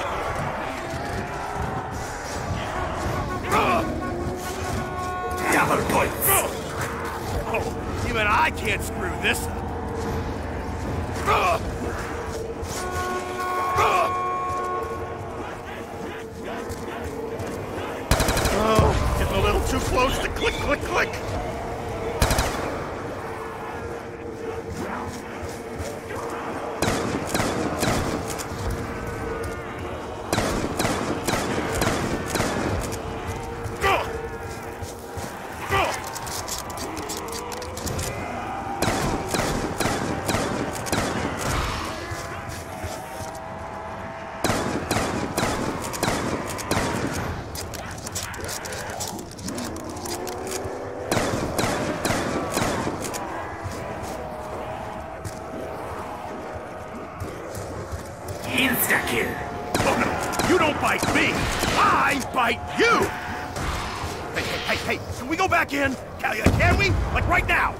Oh, even I can't screw this up. Oh, getting a little too close to click, click, click. Insta-kill. Oh no, you don't bite me, I bite you! Hey, can we go back in? Can we? Like right now?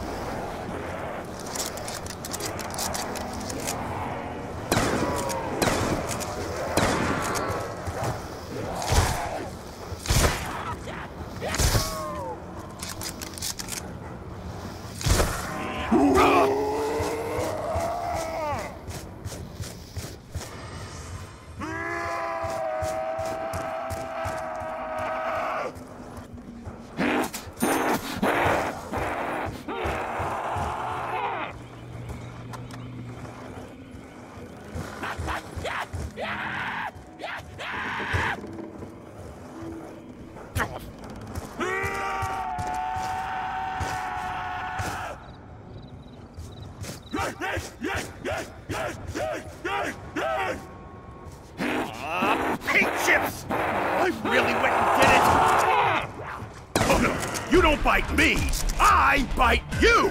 Paint chips! I really went and did it! Oh no, you don't bite me, I bite you!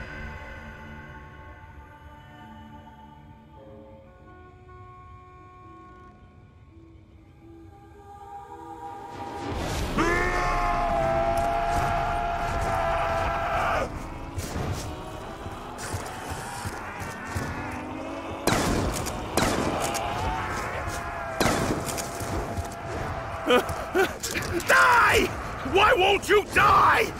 Die! Why won't you die?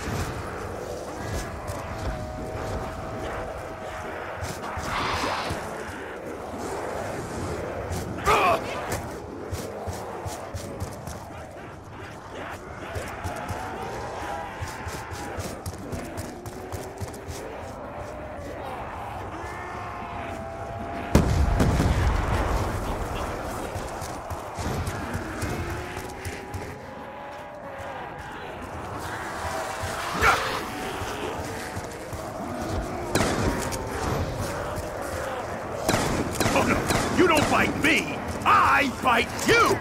Oh no, you don't bite me, I bite you!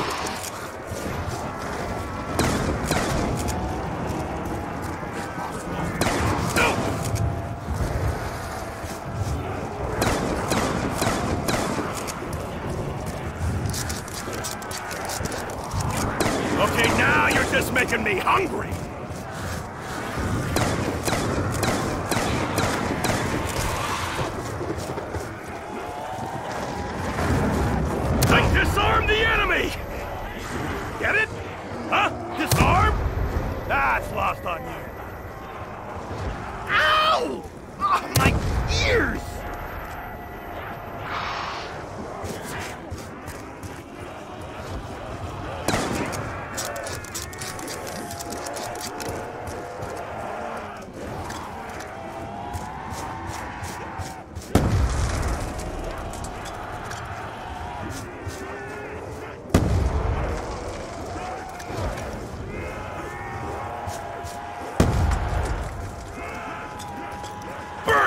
Okay, now you're just making me hungry! Disarm the enemy! Get it? Huh? Disarm? That's lost on you. Ow! Oh, my ears!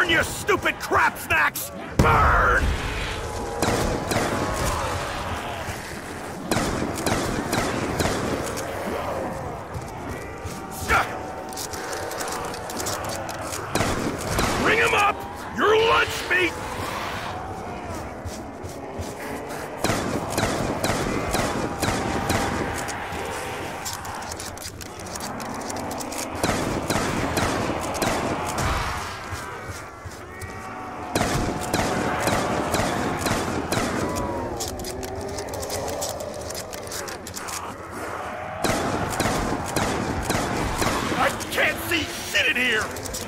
Burn, you stupid crap snacks! Burn! Bring him up! Your lunch meat! I can't see shit in here!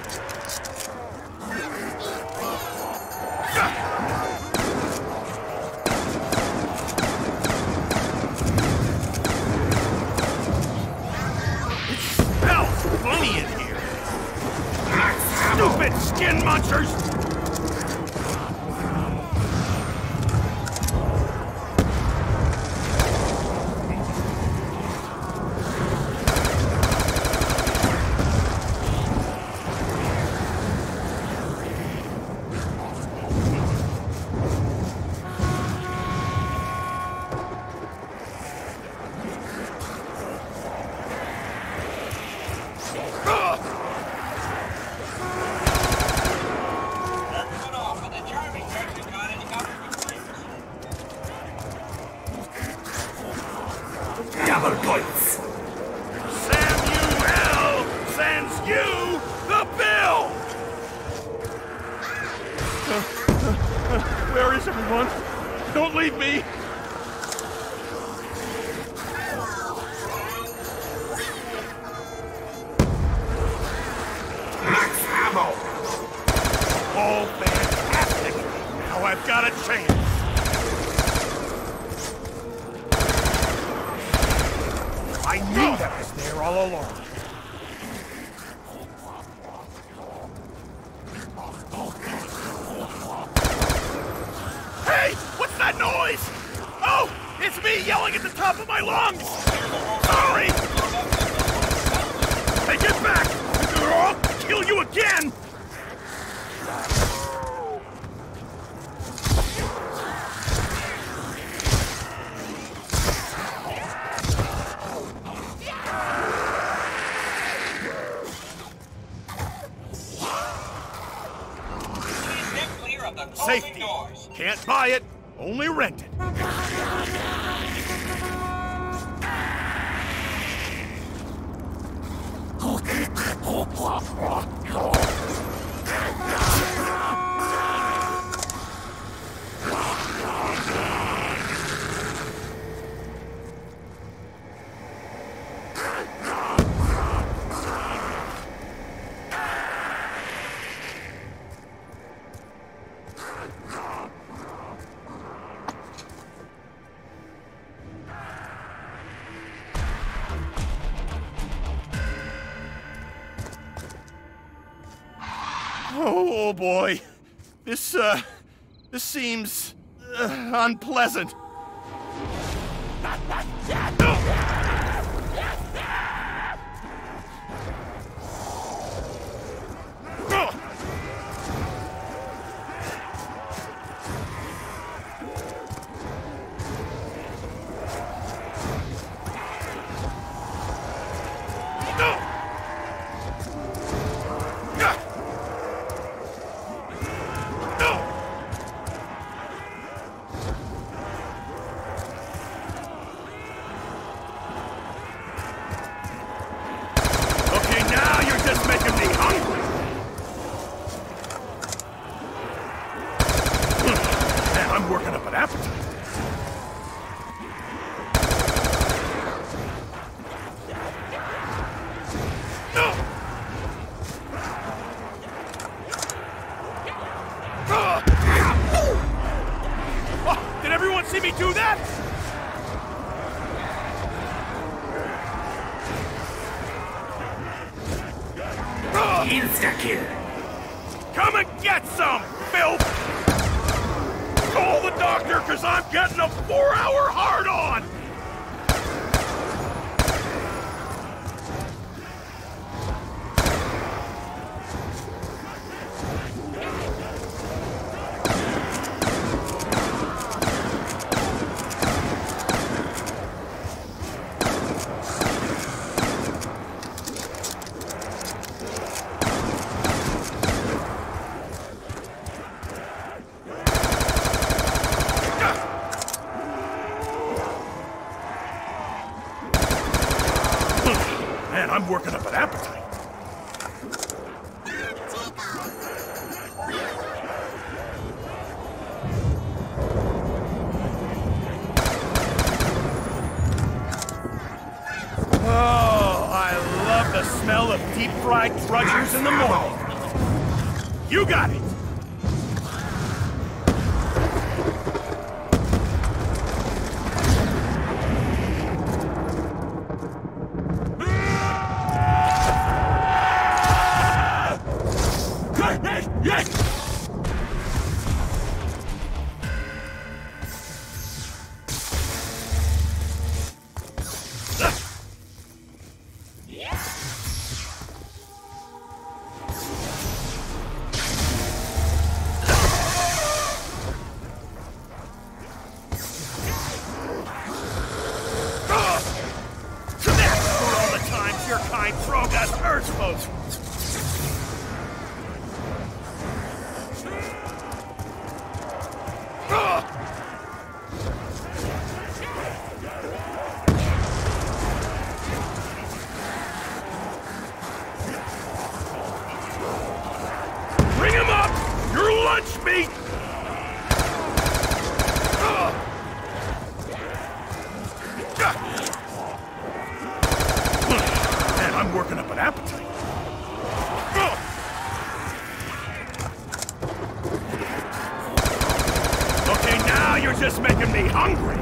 It smells funny in here! Stupid skin munchers! Good off with the charming Texas cottage covered with flavors. Double points! Samuel sends you the bill! Where is everyone? Don't leave me! Max ammo! Oh, fantastic! Now I've got a chance! I knew that was there all along! Hey! What's that noise? Oh! It's me yelling at the top of my lungs! Sorry! Hey, get back! Or I'll kill you again! Please step clear of the closing Safety. doors. Can't buy it, only rent it. Oh boy. This seems unpleasant. Okay, now you're just making me hungry. Man, I'm working up an appetite. Oh, did everyone see me do that? Insta-kill. Come and get some, filth! Call the doctor, cause I'm getting a 4-hour hard-on! Man, I'm working up an appetite. Oh, I love the smell of deep-fried drudgers in the morning. You got it! Just making me hungry.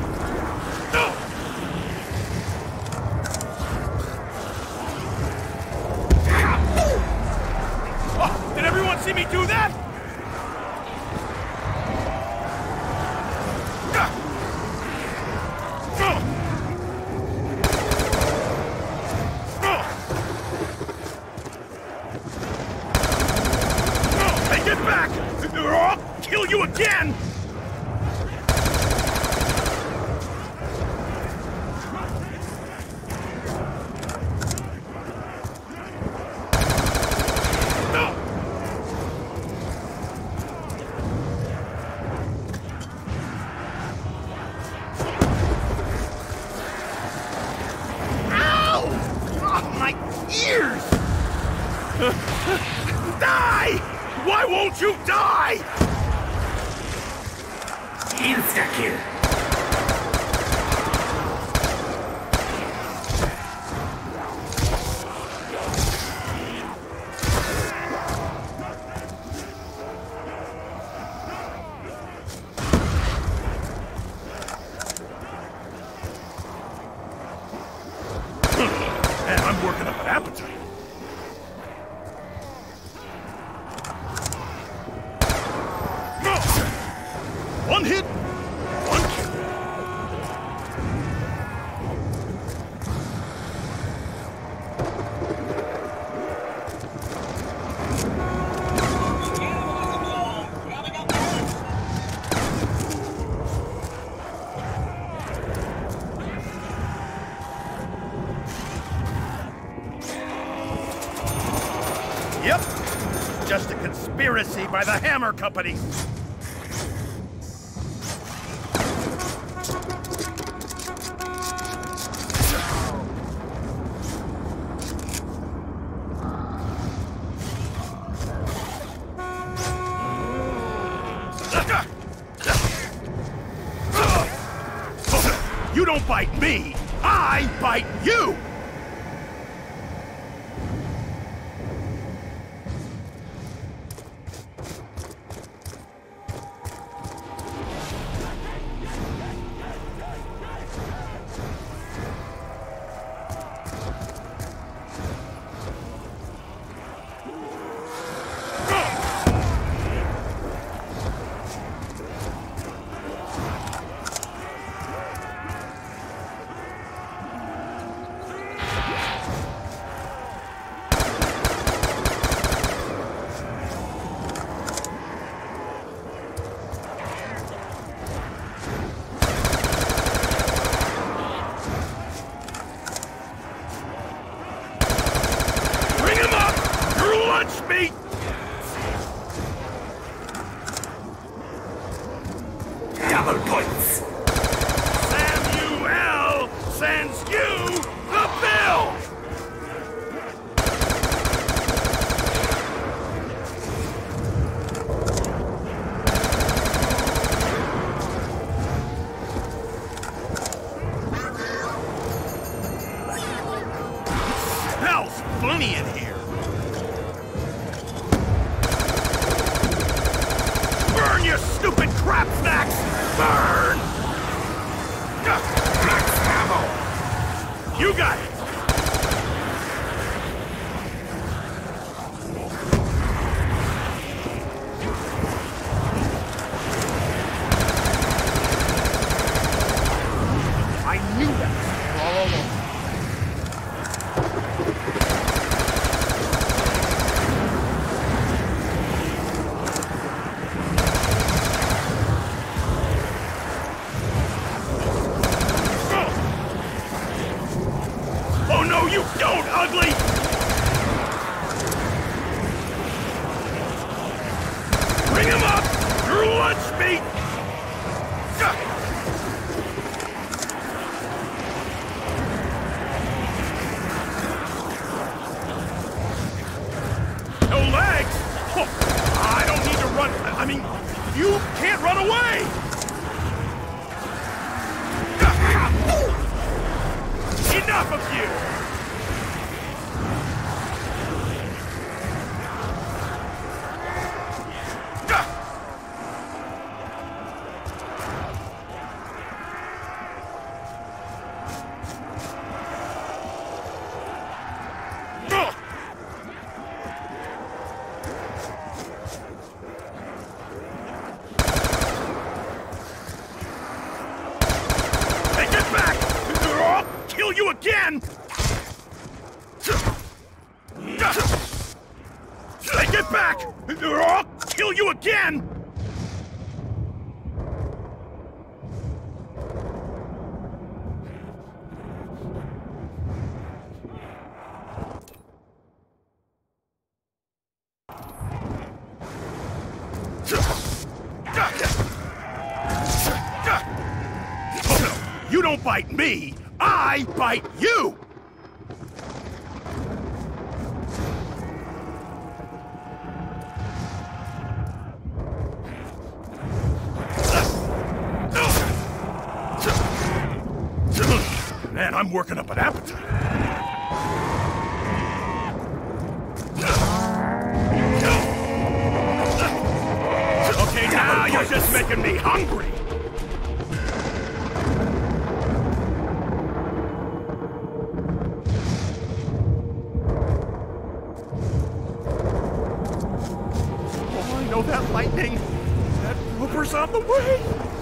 Oh, did everyone see me do that? Hey, get back, or I'll kill you again. Die! Why won't you die? Insta-kill. Man, I'm working up an appetite. One hit, one kill. Yep, just a conspiracy by the Hammer Company. You don't bite me, I bite you! Lunch meat! Double points! Samuel sends you the bill! It's funny in here. Burn, you stupid crap snacks! Burn! Max ammo! You got it! I knew that all along. Oh no, you don't, ugly! Bring him up! Your lunch meat! No legs? Oh, I don't need to run. I mean, you can't run away! Enough of you! Take it back! Or I'll kill you again! Take it back! Or I'll kill you again! Oh no! You don't bite me! I bite you! Man, I'm working up an appetite. Okay, now you're just making me hungry. Oh, I know that lightning. That Rupper's on the way.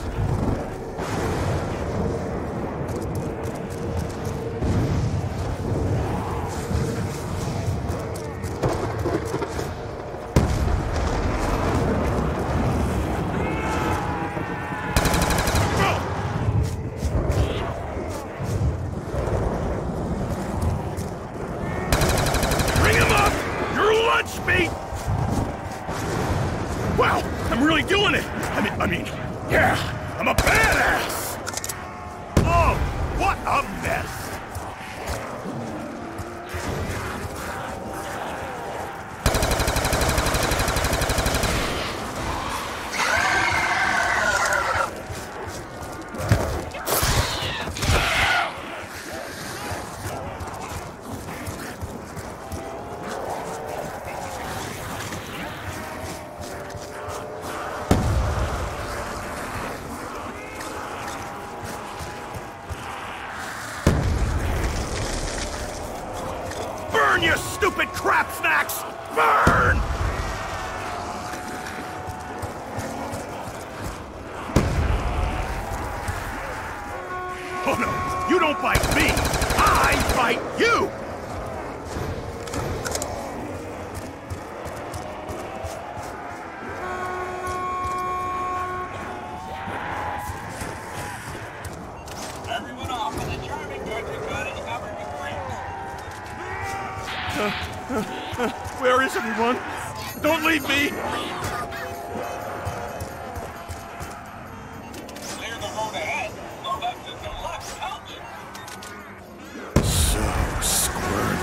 Lunch meat! Wow, I'm really doing it! I mean, yeah, I'm a badass! Oh, what a mess! Burn, you stupid crap snacks! Burn! Oh no, you don't bite me! I bite you! Everyone off on the charming country cottage covered with grapes. Where is everyone? Don't leave me! Clear the road ahead. Move up to deluxe couch. So squirmy.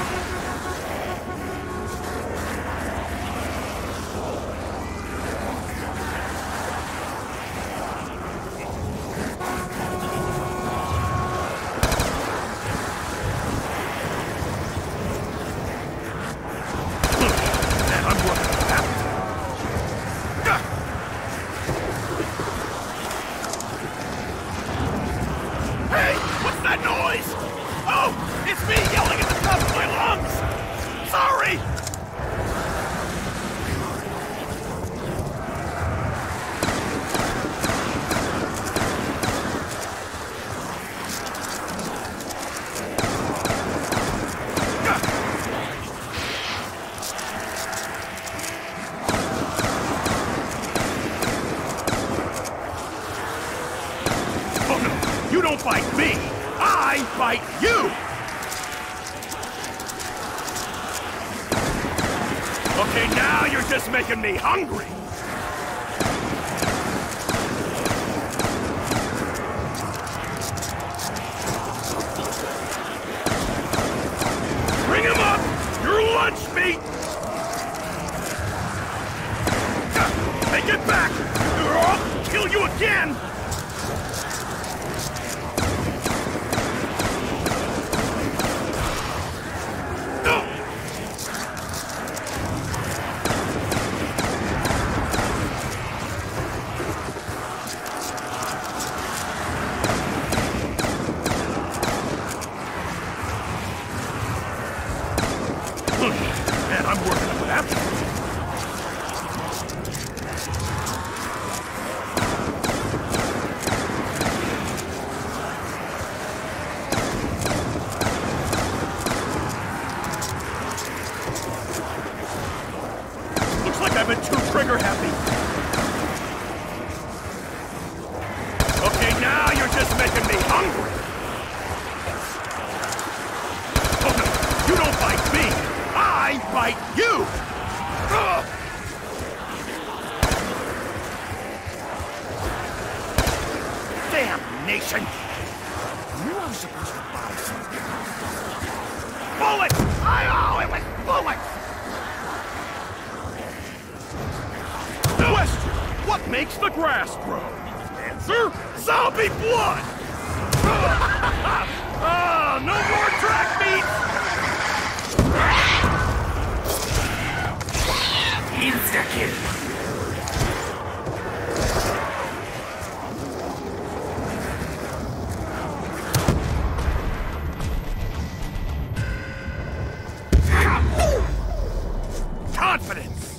you're just making me hungry! Bring him up! Your lunch meat! Take it back! Or I'll kill you again! Man, I'm working up an appetite. Looks like I've been too trigger happy. Okay, now you're just making me hungry. Oh no, you don't bite me. I bite you! Ugh. Damnation! I knew I was supposed to buy something. Bullets! It was bullets! Question! What makes the grass grow? Answer? Zombie blood! Oh, no more track meat! Insta-kill! Confidence!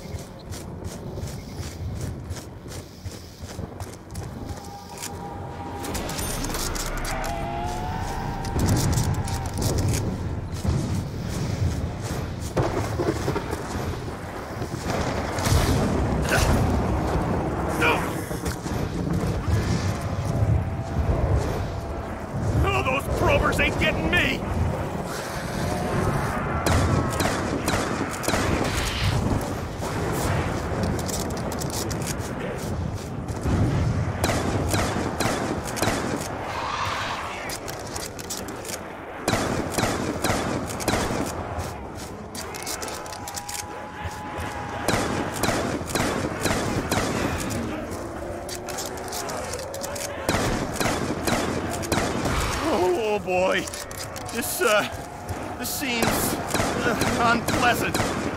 Oh, those probers ain't getting me! Oh boy, this seems unpleasant.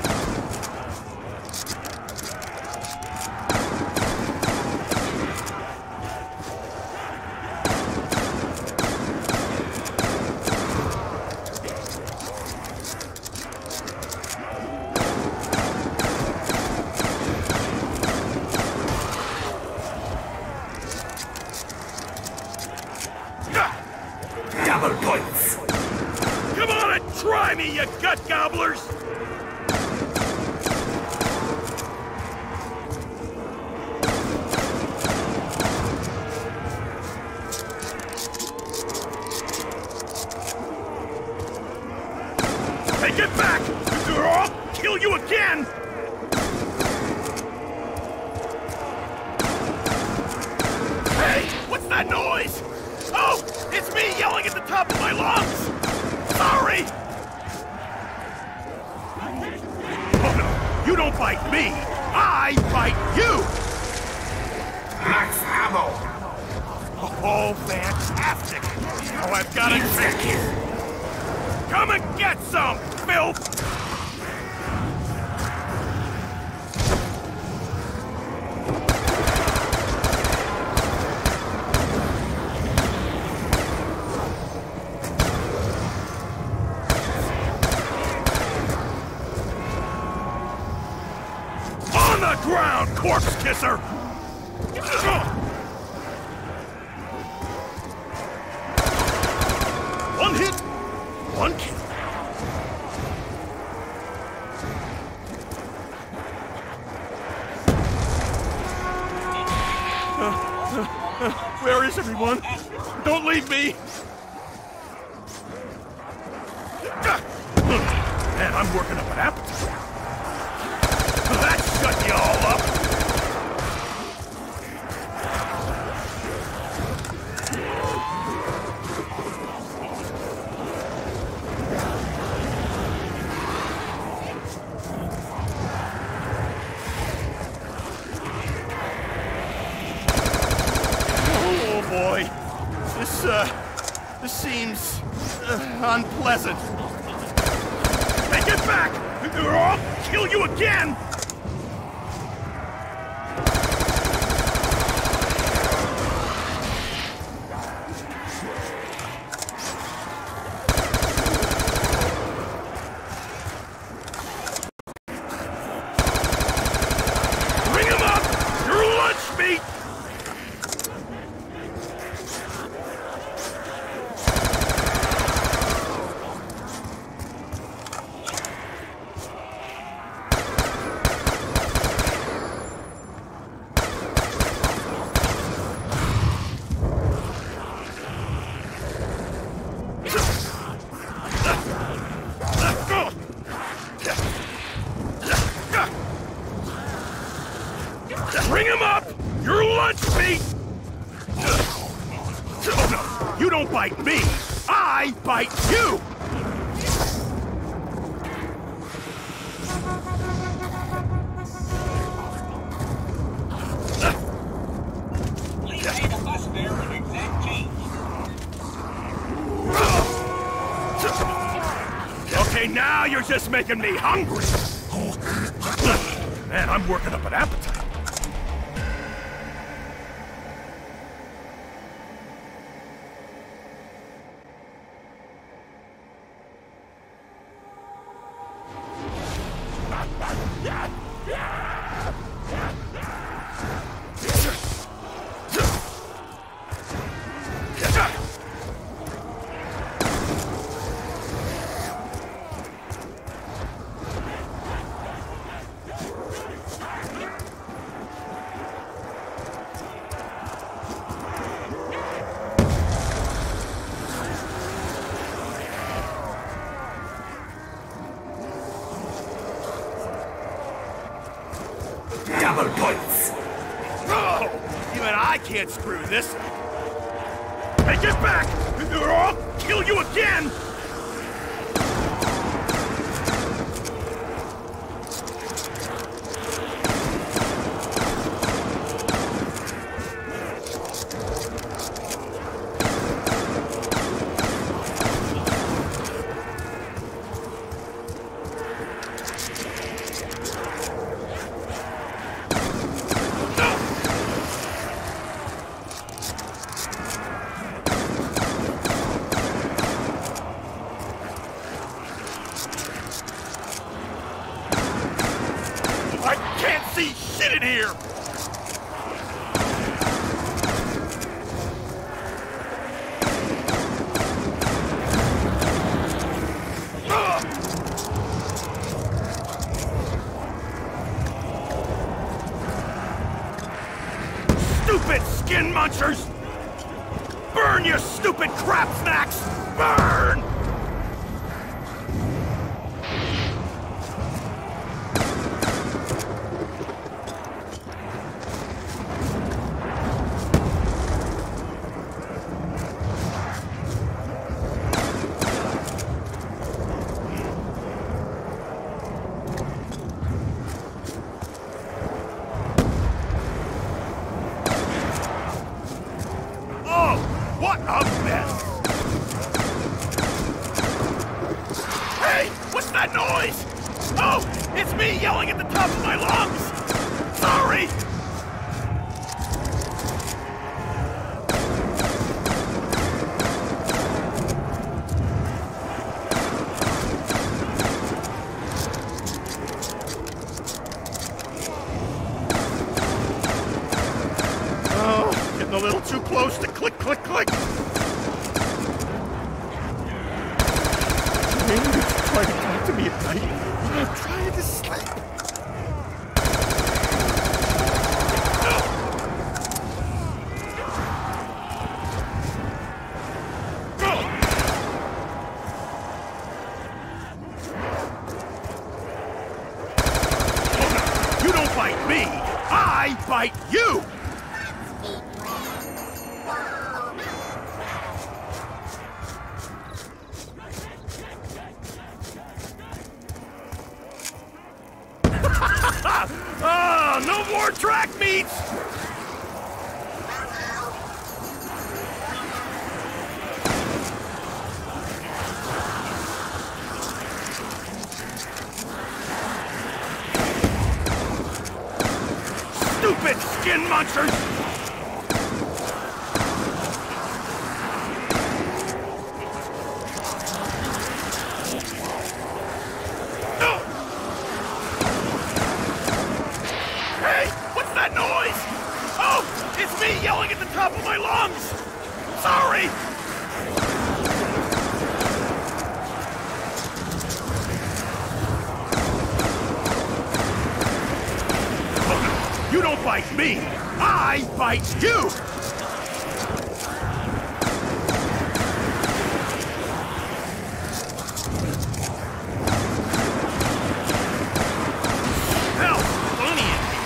Double points! Come on and try me, you gut gobblers! Take it back, or I'll kill you again! Hey, what's that noise? Oh, it's me yelling at the top of my lungs! Sorry! Oh no, you don't bite me! I bite you! Max ammo! Oh, fantastic! Now I've got it! Insta-kill! Come and get some, filth! On the ground, corpse kisser! One hit, one kill. Where is everyone? Don't leave me! Man, I'm working up an appetite. That shut cut you all up! Oh boy. This seems unpleasant. Hey, get back! Or I'll kill you again! Bring him up! Your lunch meat! Bring him up! Your lunch meat! Oh no, you don't bite me! I bite you! Please pay the bus fare with exact change. Okay, now you're just making me hungry! Man, I'm working up an appetite. Double points. Oh, even I can't screw this. Hey, get back! Or I'll kill you again! I can't see shit in here! Stupid skin munchers! Burn, you stupid crap snacks! Burn! Oh, what a mess! Hey, what's that noise? Oh, it's me yelling at the top of my lungs! Sorry! Oh, getting a little too close to click, click, click. Maybe you should try to talk to me at night. I'm trying to sleep. Oh, no. You don't bite I bite you! Ah, no more track meets! Stupid skin munchers! Hey, what's that noise? Oh, it's me yelling at the top of my lungs! Sorry! You don't bite me! I bite you! Hell, funny in here.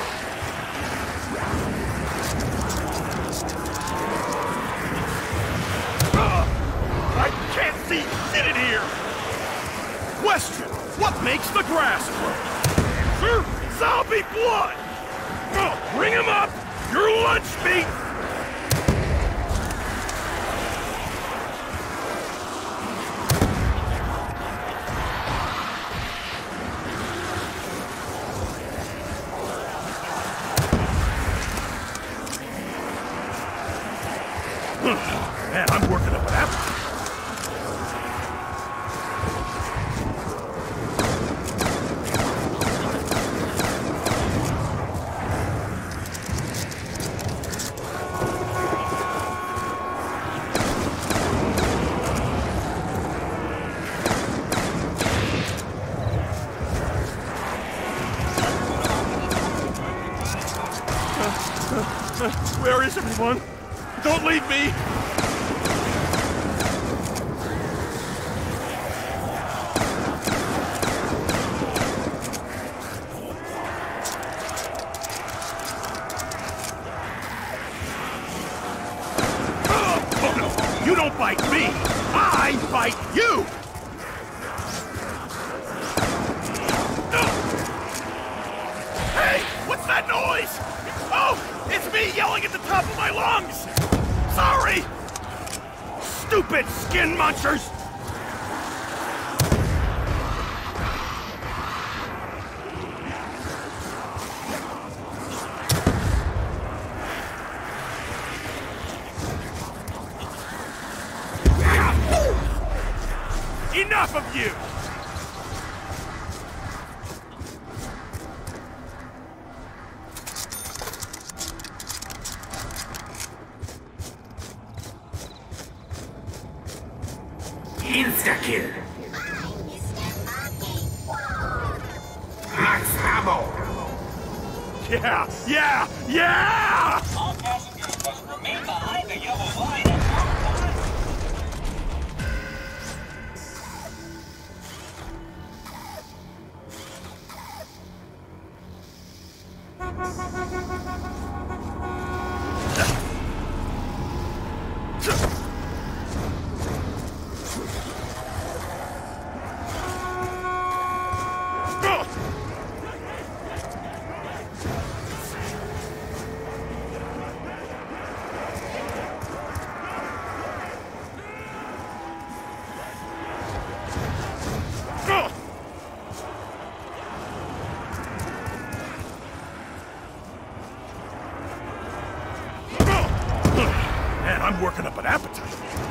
I can't see shit in here! Question, what makes the grass grow? Answer, zombie blood! Bring him up! Your lunch meat! Man, I'm working up an appetite. Where is everyone? Don't leave me! Oh no! You don't bite me! I bite you! Hey! What's that noise? Oh! It's me yelling at the top of my lungs! Sorry! Stupid skin munchers! Enough of you! Insta-kill! Max Ammo! Yeah! All passengers must remain behind the yellow line at all times. Man, I'm working up an appetite.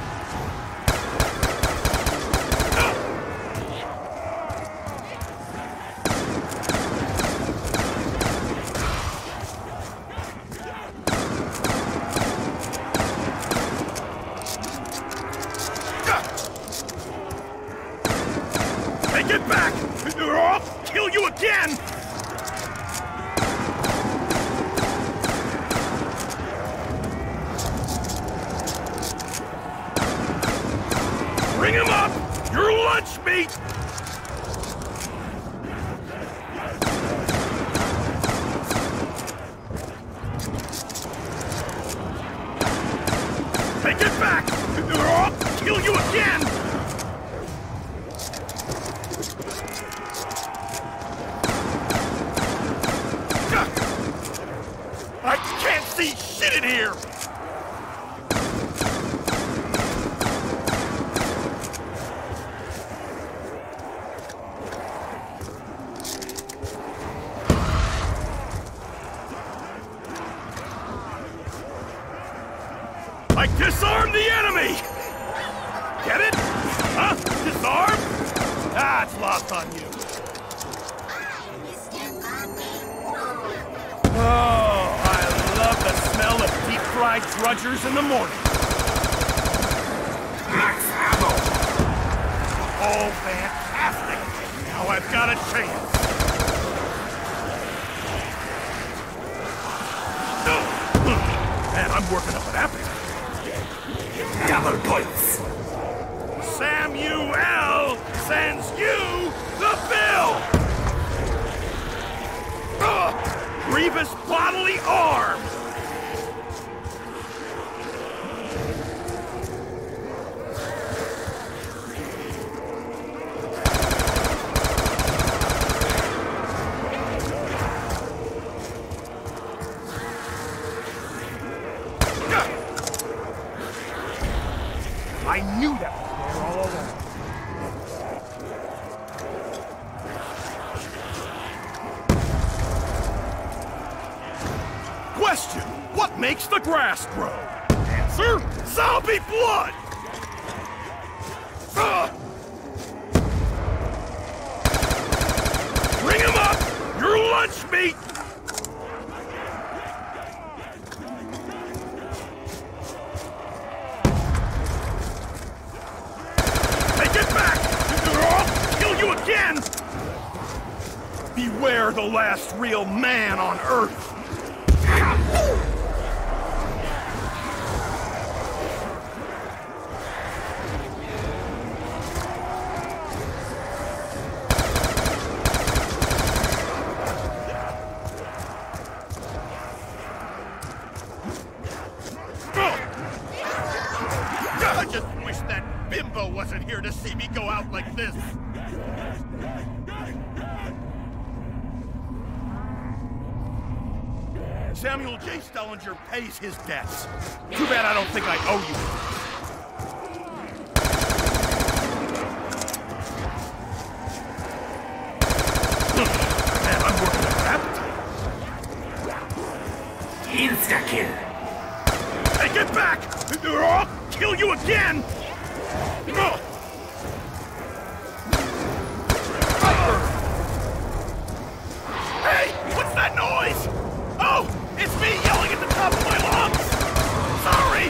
Take it back, or I'll kill you again! Bring him up! Your lunch meat! kill you again! I can't see shit in here! I disarm the enemy! Get it? Huh? Disarm? Ah, it's lost on you. Oh, I love the smell of deep-fried drudgers in the morning. Max ammo! Oh, fantastic! Now I've got a chance. Man, I'm working up an appetite. Double points! Samuel sends you the bill! Grievous bodily harm! I knew that was there all along. Question: what makes the grass grow? Answer: zombie blood! Bring him up! Your lunch meat! Get back! Or I'll kill you again! Beware the last real man on Earth! I just wish that bimbo wasn't here to see me go out like this. Samuel J. Stellinger pays his debts. Too bad I don't think I owe you. Man, I'm working up an appetite. Insta-kill! Hey, get back! Or I'll kill you again! Hey! What's that noise? Oh! It's me yelling at the top of my lungs! Sorry!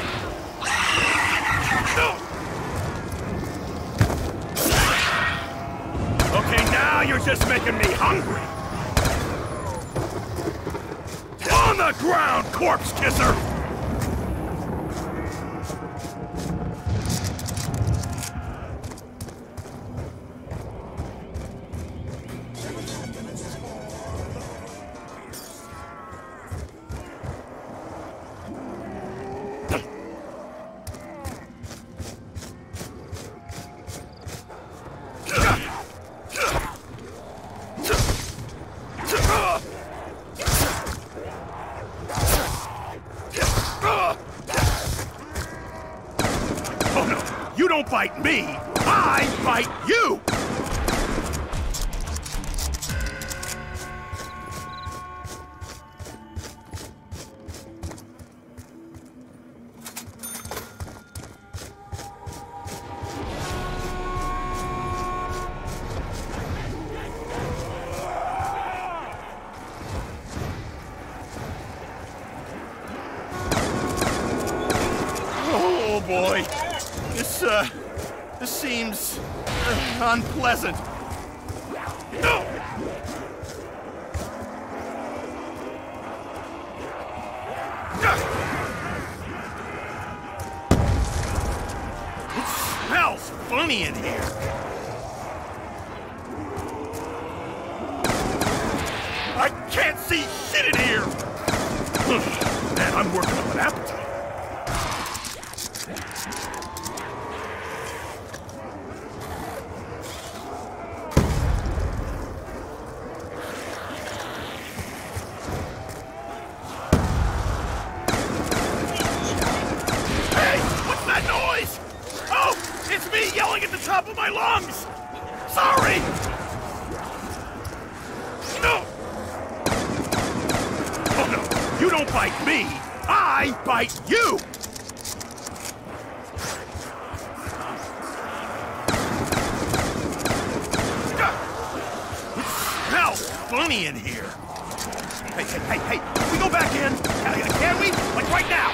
Okay, now you're just making me hungry! On the ground, corpse kisser! Oh no, you don't bite me, I bite you! Oh boy, this seems unpleasant. No! It smells funny in here. I can't see shit in here. Man, I'm working up an appetite. don't bite me, I bite you! It smells funny in here. Hey, can we go back in? Can we? Like right now?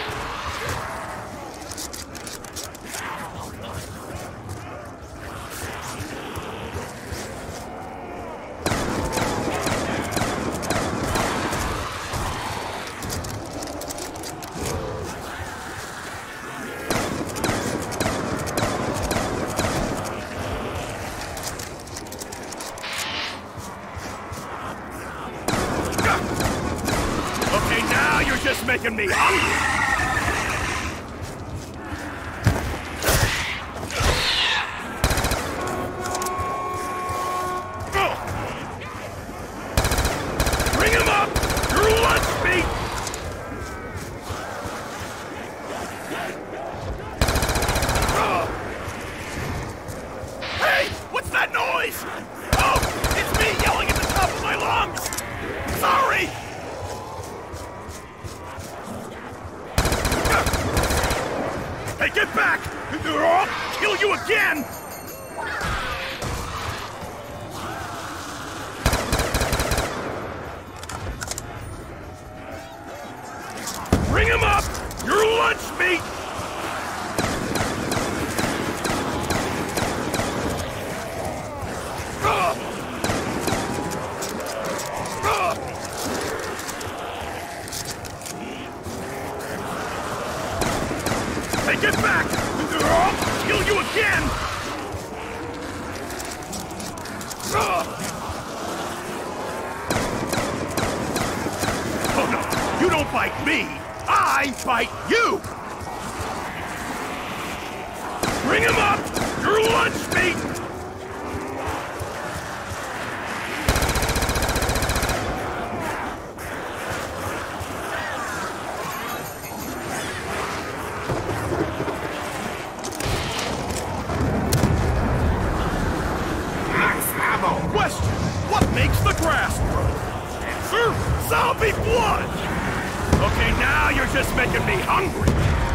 Okay, now you're just making me hungry! Bring him up! Your lunch meat! Hey! What's that noise? Oh! It's me yelling at the top of my lungs! Sorry! Hey, get back! Or I'll kill you again! Bring him up! Your lunch meat! Hey, get back! Or I'll kill you again! Oh no! You don't bite me! I bite you! Bring him up! Your lunch meat! Question, what makes the grass grow? Answer, zombie blood! Okay, now you're just making me hungry.